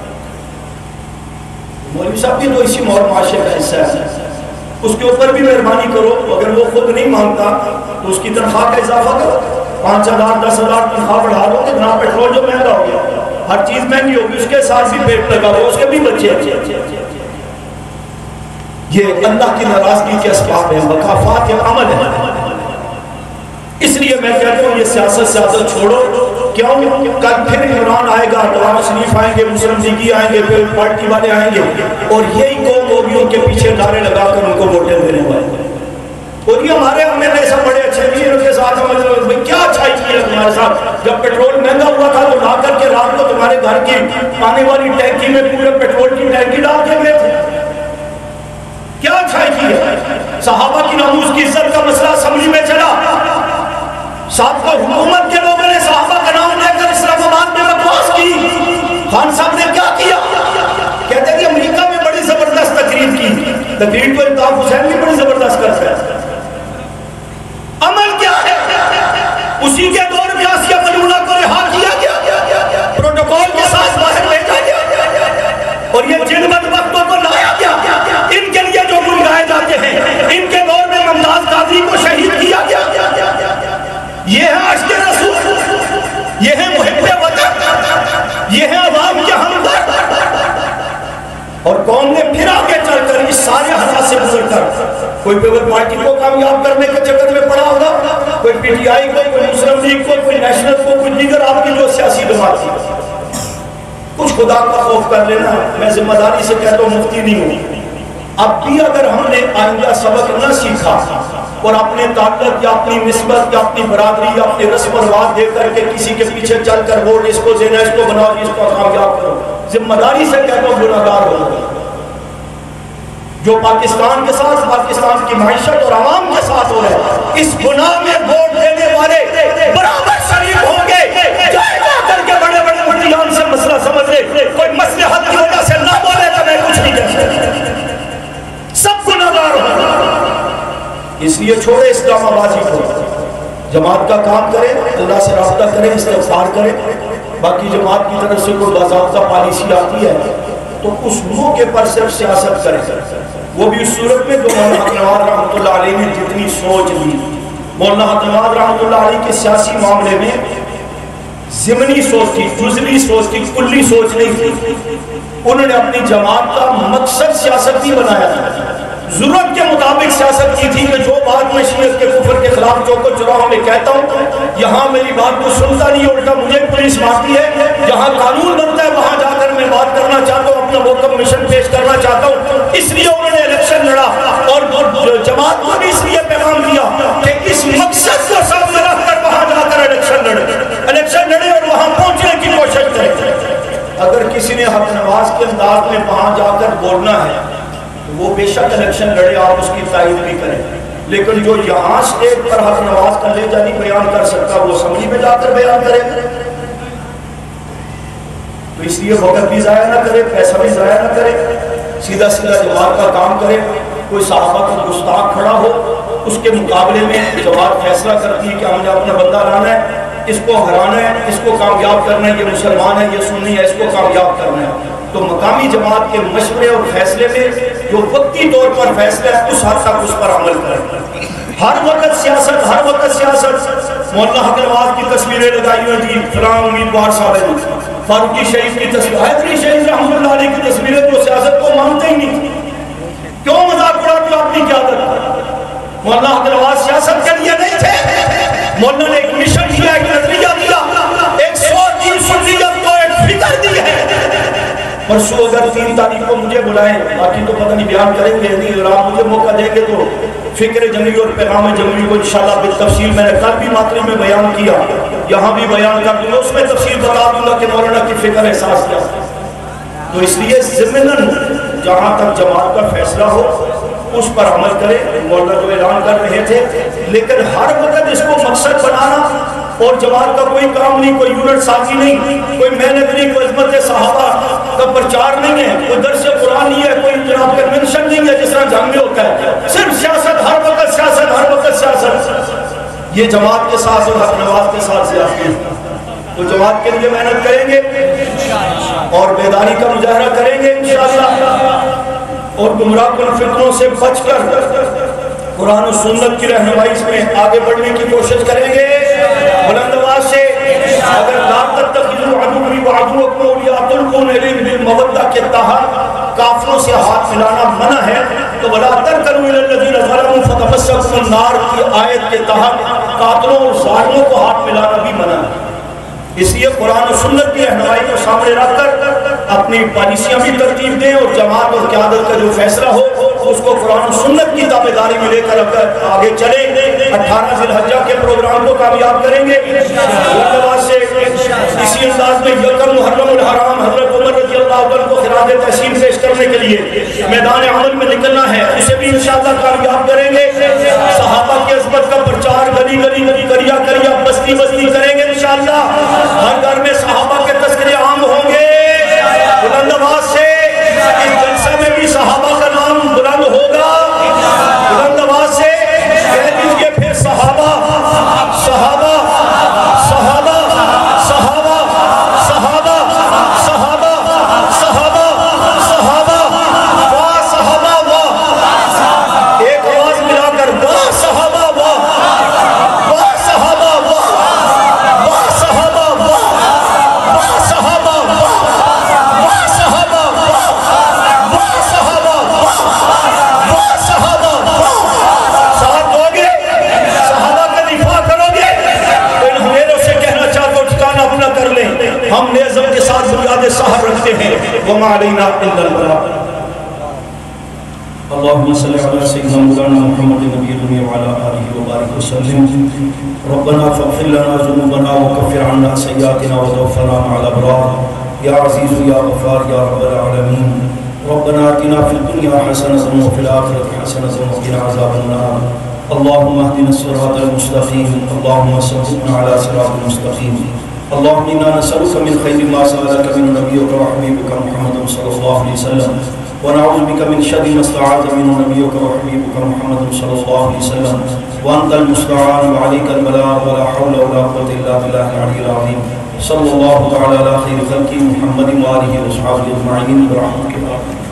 مولوی صاحب بھی تو اسی مور معاشرے کا حصہ ہے، اس کے اوپر بھی مہربانی کرو، اگر وہ خود نہیں مانگتا تو اس کی تنخواہ کا اضافہ کرو، پانچ ہزار دس ہزار تنخواہ بڑھا دو، اتنا پیٹرول جو مہنگا ہو گیا، ہر چیز مہنگی ہوگی، اس کے ساتھ بھی پیٹ لگا ہو، اس کے بھی بچے ہیں۔ یہ اللہ کی ناراضگی کے اسباب ہیں، مخافات عمل ہے۔ اس لیے میں کہتا ہوں یہ سیاست سیاست چھوڑو، کیوں؟ کل پھر عمران آئے گا، نواز شریف آئیں گے، مسلم لیگی آئیں گے، پھر پارٹی والے آئیں گے، اور یہی قوم ہوگی ان کے پیچھے نعرے لگا کر ان کو ووٹیں دینے والے۔ اور یہ ہمارے ہم نے سب بڑے اچھے بھی ان کے ساتھ بھائی کیا اچھائی کی ہے تمہارے ساتھ؟ جب پیٹرول مہنگا ہوا تھا تو لا کر کے رات کو تمہارے گھر کی آنے والی ٹینکی میں پورے پیٹرول کی ٹینکی ڈال کے گئے تھے، کیا اچھائی کی ہے؟ صحابہ کی ناموس کی عزت کا مسئلہ اسمبلی میں چلا، سابقہ حکومت کے لوگوں نے صحابہ کا نام لے کر اسلام آباد میں بکواس کی، خان صاحب نے کیا کیا؟ کہتے ہیں امریکہ میں بڑی زبردست تقریر کی، تقریر تو الطاف حسین بھی بڑی زبردست کرتا ہے، عمل کیا ہے؟ اسی کے دور میں آسیہ ملونہ کو رہا کیا گیا، پروٹوکول کے ساتھ باہر بھیجا گیا، اور یہ جن بدبختوں کو لایا گیا، ان کے لیے جو گن گائے جاتے ہیں، ان کے دور میں ممتاز قادری کو شہید کیا گیا۔ یہ ہے عشق رسول، یہ ہے محب وطن، یہ ہے عوام کے ہمدرد، اور قوم نے پھر آگے چل کر اس سارے حالات سے گزر کر کوئی پیپل پارٹی کو کامیاب کرنے کے چکر میں پڑا ہوگا، کوئی پی ٹی آئی کو، کوئی مسلم لیگ کو، کوئی نیشنل کو، کوئی دیگر آپ کی جو سیاسی جماعت تھی۔ کچھ خدا کا خوف کر لینا، میں ذمہ داری سے کہتا ہوں مفتی نہیں ہوں، اب بھی اگر ہم نے آئندہ سبق نہ سیکھا اور اپنے طاقت یا اپنی نسبت یا اپنی برادری یا اپنی رسم و رواج دے کر کے کسی کے پیچھے چل کر ووٹ اس کو دینا، اس کو بناؤ، اس کو کامیاب کرو، ذمہ داری سے کہتا ہوں گناہگار ہوگا۔ جو پاکستان کے ساتھ، پاکستان کی معیشت اور عوام کے ساتھ ہو رہا ہے، اس گناہ میں ووٹ دینے والے برابر شریک ہوں گے، جائے جا کر کے بڑے بڑے مٹیان سے مسئلہ سمجھ لے، کوئی مصلحت کی وجہ سے نہ بولے تو میں کچھ نہیں کہہ سکتا، سب گناہگار ہوں۔ اس لیے چھوڑے اسلام آبادی کو، جماعت کا کام کرے، اللہ سے رابطہ کرے، استغفار کرے، باقی جماعت کی طرف سے کوئی باضابطہ پالیسی آتی ہے تو اس موقع پر صرف سیاست کرے، وہ بھی اس صورت میں جو مولانا حق نواد رحمۃ اللہ علیہ نے جتنی سوچ لی۔ مولانا حق نواد رحمۃ اللہ علیہ کے سیاسی معاملے میں ضمنی سوچ تھی، جزوی سوچ تھی، کلی سوچ نہیں تھی۔ انہوں نے اپنی جماعت کا مقصد سیاست نہیں بنایا تھا، ضرورت کے مطابق سیاست کی تھی کہ جو بات میں شیعت کے کفر کے خلاف چوک و چراہوں میں کہتا ہوں، یہاں میری بات کو سنتا نہیں، الٹا مجھے پولیس مارتی ہے، جہاں قانون بنتا ہے وہاں جا کر میں بات کرنا چاہتا ہوں، اپنا موقف مشن پیش کرنا چاہتا ہوں۔ اس لیے انہوں نے الیکشن لڑا اور جماعت کو بھی اس لیے پیغام دیا کہ اس مقصد کو سامنے رکھ کر وہاں جا کر الیکشن لڑے، الیکشن لڑے اور وہاں پہنچنے کی کوشش کرے۔ اگر کسی نے حق نواز کے انداز میں وہاں جا کر بولنا ہے تو وہ بے شک الیکشن لڑے، آپ اس کی تائید بھی کریں، لیکن جو یہاں اسٹیج پر حق نواز کا لہجہ نہیں بیان کر سکتا وہ اسمبلی میں جا کر بیان کرے. تو اس لیے وقت بھی ضائع نہ کرے، پیسہ بھی ضائع نہ کرے، سیدھا سیدھا جماعت کا کام کرے. کوئی صحابہ کا گستاخ کھڑا ہو اس کے مقابلے میں جماعت فیصلہ کرتی ہے کہ ہم نے اپنا بندہ لانا ہے، اس کو ہرانا ہے، اس کو کامیاب کرنا ہے، یہ مسلمان ہے، یہ سنی ہے، اس کو کامیاب کرنا ہے. تو مقامی جماعت کے مشورے اور فیصلے میں جو وقتی طور پر فیصلہ ہے اس حد تک اس پر عمل کریں. ہر وقت سیاست، ہر وقت سیاست. مولانا حق نواز کی تصویریں لگائی ہوئی تھی، فلاں امیدوار صاحب نے، فاروقی شریف کی تصویر، حیدری شریف رحمۃ اللہ علیہ کی تصویریں جو سیاست کو مانتے ہی نہیں. کیوں مذاق اڑاتے ہو اپنی قیادت؟ مولانا حق نواز سیاست کے لیے نہیں تھے. مولانا نے ایک مشن کیا، ایک نظریہ دیا، ایک سوچ دی، سنیت کو ایک فکر دی ہے. پرسوں اگر تین تاریخ کو مجھے بلائیں، باقی تو پتہ نہیں بیان کریں گے نہیں، اگر آپ مجھے موقع دیں گے تو فکر جنگی اور پیغام جنگی کو انشاءاللہ بالتفصیل میں نے کل بھی ماتری میں بیان کیا، یہاں بھی بیان کر دوں گا، اس میں تفصیل بتا دوں گا کہ مولانا کی فکر احساس کیا. تو اس لیے ضمناً جہاں تک جماعت کا فیصلہ ہو اس پر عمل کرے. مولانا جو اعلان کر رہے تھے، لیکن ہر وقت اس کو مقصد بنانا اور جماعت کا کوئی کام نہیں، کوئی یونٹ سازی نہیں، کوئی محنت نہیں، کوئی عظمت صحابہ کا پرچار نہیں ہے، کوئی درس قرآن نہیں ہے، کوئی جناب کنونشن نہیں ہے جس طرح جنگ میں ہوتا ہے. صرف سیاست، ہر وقت سیاست، ہر وقت سیاست. یہ جماعت کے ساتھ اور حق نواز کے ساتھ سیاست ہے. تو جماعت کے لیے محنت کریں گے اور بیداری کا مظاہرہ کریں گے انشاءاللہ، اور گمراہ کن فتنوں سے بچ کر قرآن و سنت کی رہنمائی میں آگے بڑھنے کی کوشش کریں گے. بلند آواز سے اگر لا تتخذوا عدوی وعدوکم اولیاء تلقون الیہم بالمودہ کے تحت کافروں سے ہاتھ ملانا منع ہے، تو ولا ترکنوا الی الذین ظلموا فتمسکم النار کی آیت کے تحت قاتلوں اور ظالموں کو ہاتھ ملانا بھی منع ہے. اس لیے قرآن و سنت کی رہنمائی کو سامنے رکھ کر اپنی پالیسیاں بھی ترتیب دیں، اور جماعت اور قیادت کا جو فیصلہ ہو اس کو قرآن و سنت کی تابعداری میں لے کر آگے چلیں. اٹھارہ ذی الحجہ کے پروگرام کو کامیاب کریں گے. اسی انداز میں یکم محرم الحرام حضرت عمر رضی اللہ عنہ کو خراج تحسین پیش کرنے کے لیے میدان عمل میں نکلنا ہے، اسے بھی انشاءاللہ کامیاب کریں گے. صحابہ کی عظمت کا پرچار گلی گلی گلی کریا کریا بستی بستی کریں گے انشاءاللہ. ہر گھر میں صحابہ کے تذکرے عام ہوں گے. بلند آواز سے اس جلسے میں بھی صحابہ کا نام بلند ہوگا. بلند آواز سے کہہ دیجئے پھر صحابہ صحابہ صحابہ صحابہ صحابہ صحابہ صحابہ صحابہ واہ صحابہ واہ. ایک آواز ملا کر واہ صحابہ واہ، واہ صحابہ واہ، واہ صحابہ واہ، واہ صحابہ واہ، واہ صحابہ واہ، واہ صحابہ واہ، واہ صحابہ واہ. ساتھ دو گے، صحابہ کا دفاع کرو گے تو ان ہمیروں سے کہنا چاہتا ہوں ٹھکانہ اپنا کر لیں. ہم نیزم کے ساتھ بنیاد سحر رکھتے ہیں. وما علینا الا البلاغ. اللهم صل على سيدنا مولانا محمد نبي الدنيا وعلى آله وبارك وسلم. ربنا فاغفر لنا ذنوبنا وكفر عنا سيئاتنا وتوفنا مع الأبرار. يا عزيز يا غفار يا رب العالمين. ربنا آتنا في الدنيا حسنة وفي الآخرة حسنة وقنا عذاب النار. اللهم اهدنا الصراط المستقيم. اللهم ثبتنا على صراط المستقيم. اللهم إنا نسألك من خير ما سألك من نبيك وحبيبك محمد صلى الله عليه وسلم، ونعوذ بك من شر ما استعاذ منه نبيك وحبيبك محمد صلى الله عليه وسلم. وأنت المستعان وعليك البلاغ ولا حول ولا قوة إلا بالله العلي العظيم. صلى الله تعالى على خير خلقه محمد وآله وصحبه أجمعين برحمتك.